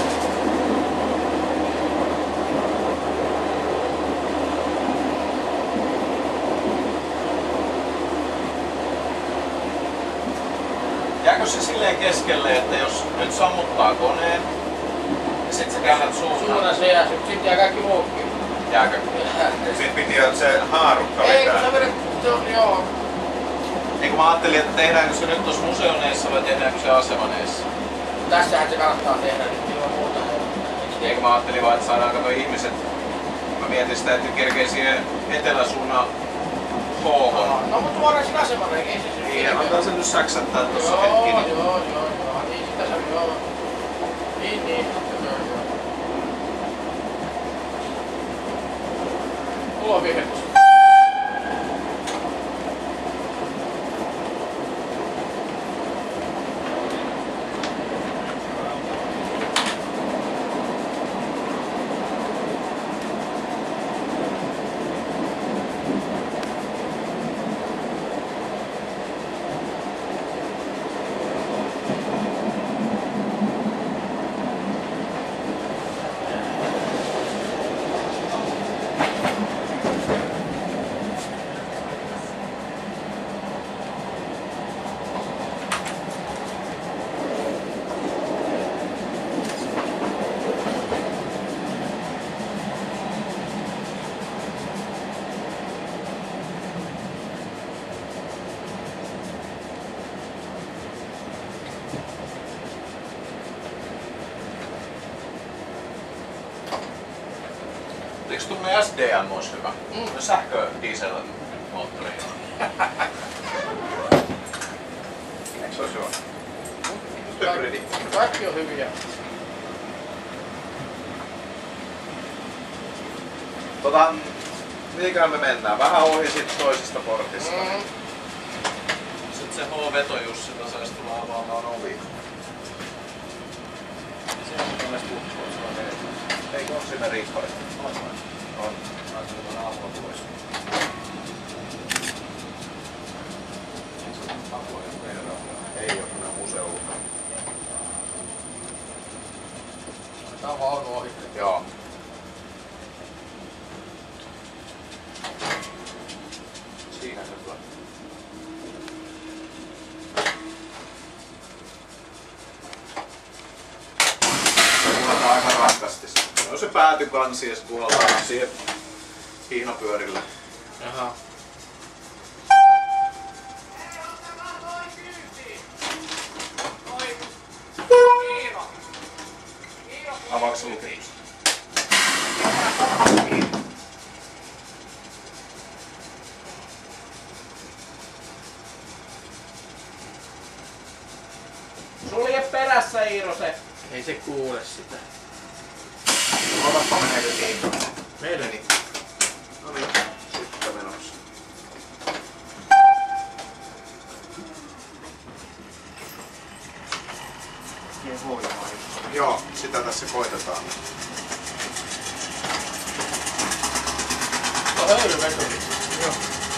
Jääkö se silleen keskelle, että jos nyt sammuttaa koneen ja sit sä käännät suunnan,
Suunnan se jää, sit jää kaikki muutkin.
jääkö?
Sitten piti se haarukka
Ei, kun
vetää.
sä vedät, se on, joo.
Niin kun mä ajattelin, että tehdäänkö se nyt tuossa museoneessa vai tehdäänkö se asemaneessa?
Tässähän se kannattaa tehdä nyt ilman muuta.
Eikö mä ajattelin vaan, että saadaan kato ihmiset. Mä mietin sitä, että kerkee siihen eteläsuunnan koohon.
No mut tuodaan siinä asemana, ei se se
Niin, antaa sen nyt säksättää tuossa
Joo,
hetki.
joo,
Niin.
joo, joo. Niin sitä se joo. Niin, niin. Joo, joo. Mulla on vihertys.
Eikö tuommoinen S D M olisi hyvä? Mm. Sähkö diesel moottori. Eikö se olisi hyvä? Hybridi.
Kaikki on hyviä.
Tota, mihinkään me mennään? Vähän ohi sit toisesta portista.
Mm.
Sitten se H-veto Jussilta saisi tulla avaamaan ovia.
Se on tuollainen puhkoa, se on edes.
Eikö ole siinä riippari?
On.
On.
Laitan tuon aamulla pois.
Ei ole enää museolla.
Tää on vaunu ohi.
Joo. Siinä se tulee. Kuulotaan aika rankasti. Se on se päätykansi ja se kuulotaan siihen hihnapyörille.
Jaha.
Avaako se lukemus?
Sulje perässä, Iiro, se.
Ei se kuule sitä.
Otappa meneekö kiinni?
Meni.
No niin, sitten menossa. Joo, sitä tässä koitetaan.
On höyryveturi. Joo.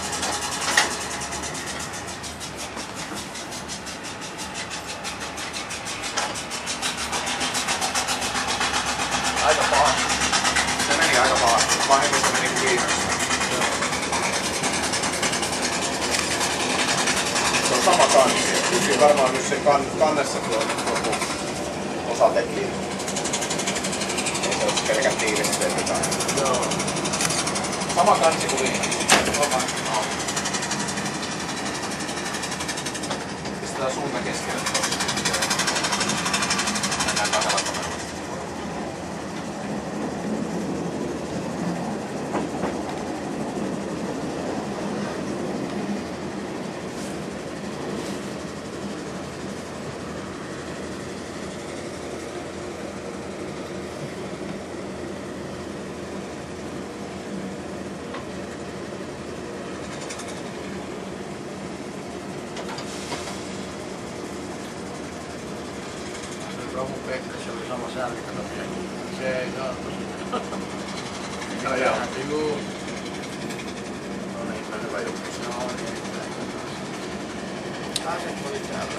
Aika pahasti. Se meni aika pahasti. Vahingossa meni kiinnosta. Se on sama kansi. Kyllä varmaan nyt se kan, kannessakin on joku osatekijä. Ei se olisi pelkät tiivisteet jotain.
Joo. Sama kansi kuin viimeksi. Sama. No. Pistetään suunta keskelle tuossa. Mennään kahdella koneella. Romu Pekka, se oli sama särkkämä. Se ei saa tosiaan. No joo. Juu. No niin, hyvä juttu. Se on erittäin hyvä. Aset oli täällä.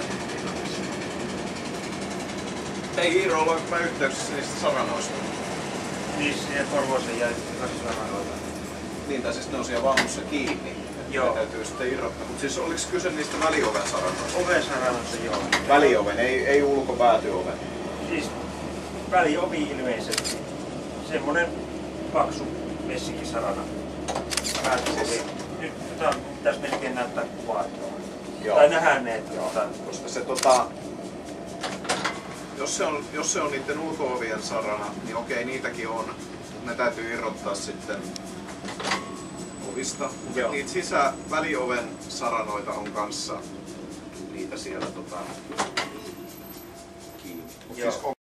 Ei Iiro ollut mä yhteyksissä niistä saranoista.
Niin, siihen Korvoisen jäi saranoita.
Niin, tai siis ne on siellä vaunussa kiinni.
Joo.
Ne täytyy sitten irrottaa. Mutta siis oliko kyse niistä välioven saranoista?
Oven saranoista, joo.
Välioven, ei, ei ulkopäätyoven.
Siis väliovi ilmeisesti. Semmonen paksu messikisarana. Päätyovi. Nyt tota, pitäis melkein näyttää kuvaa.
Joo.
Tai nähdään ne, että
Joo.
tota...
Koska se tota... Jos se on, jos se on niiden ulko-ovien sarana, niin okei, niitäkin on. Ne täytyy irrottaa sitten ovista. Mutta niitä sisä-välioven saranoita on kanssa niitä siellä tota, kiinni. Mut siis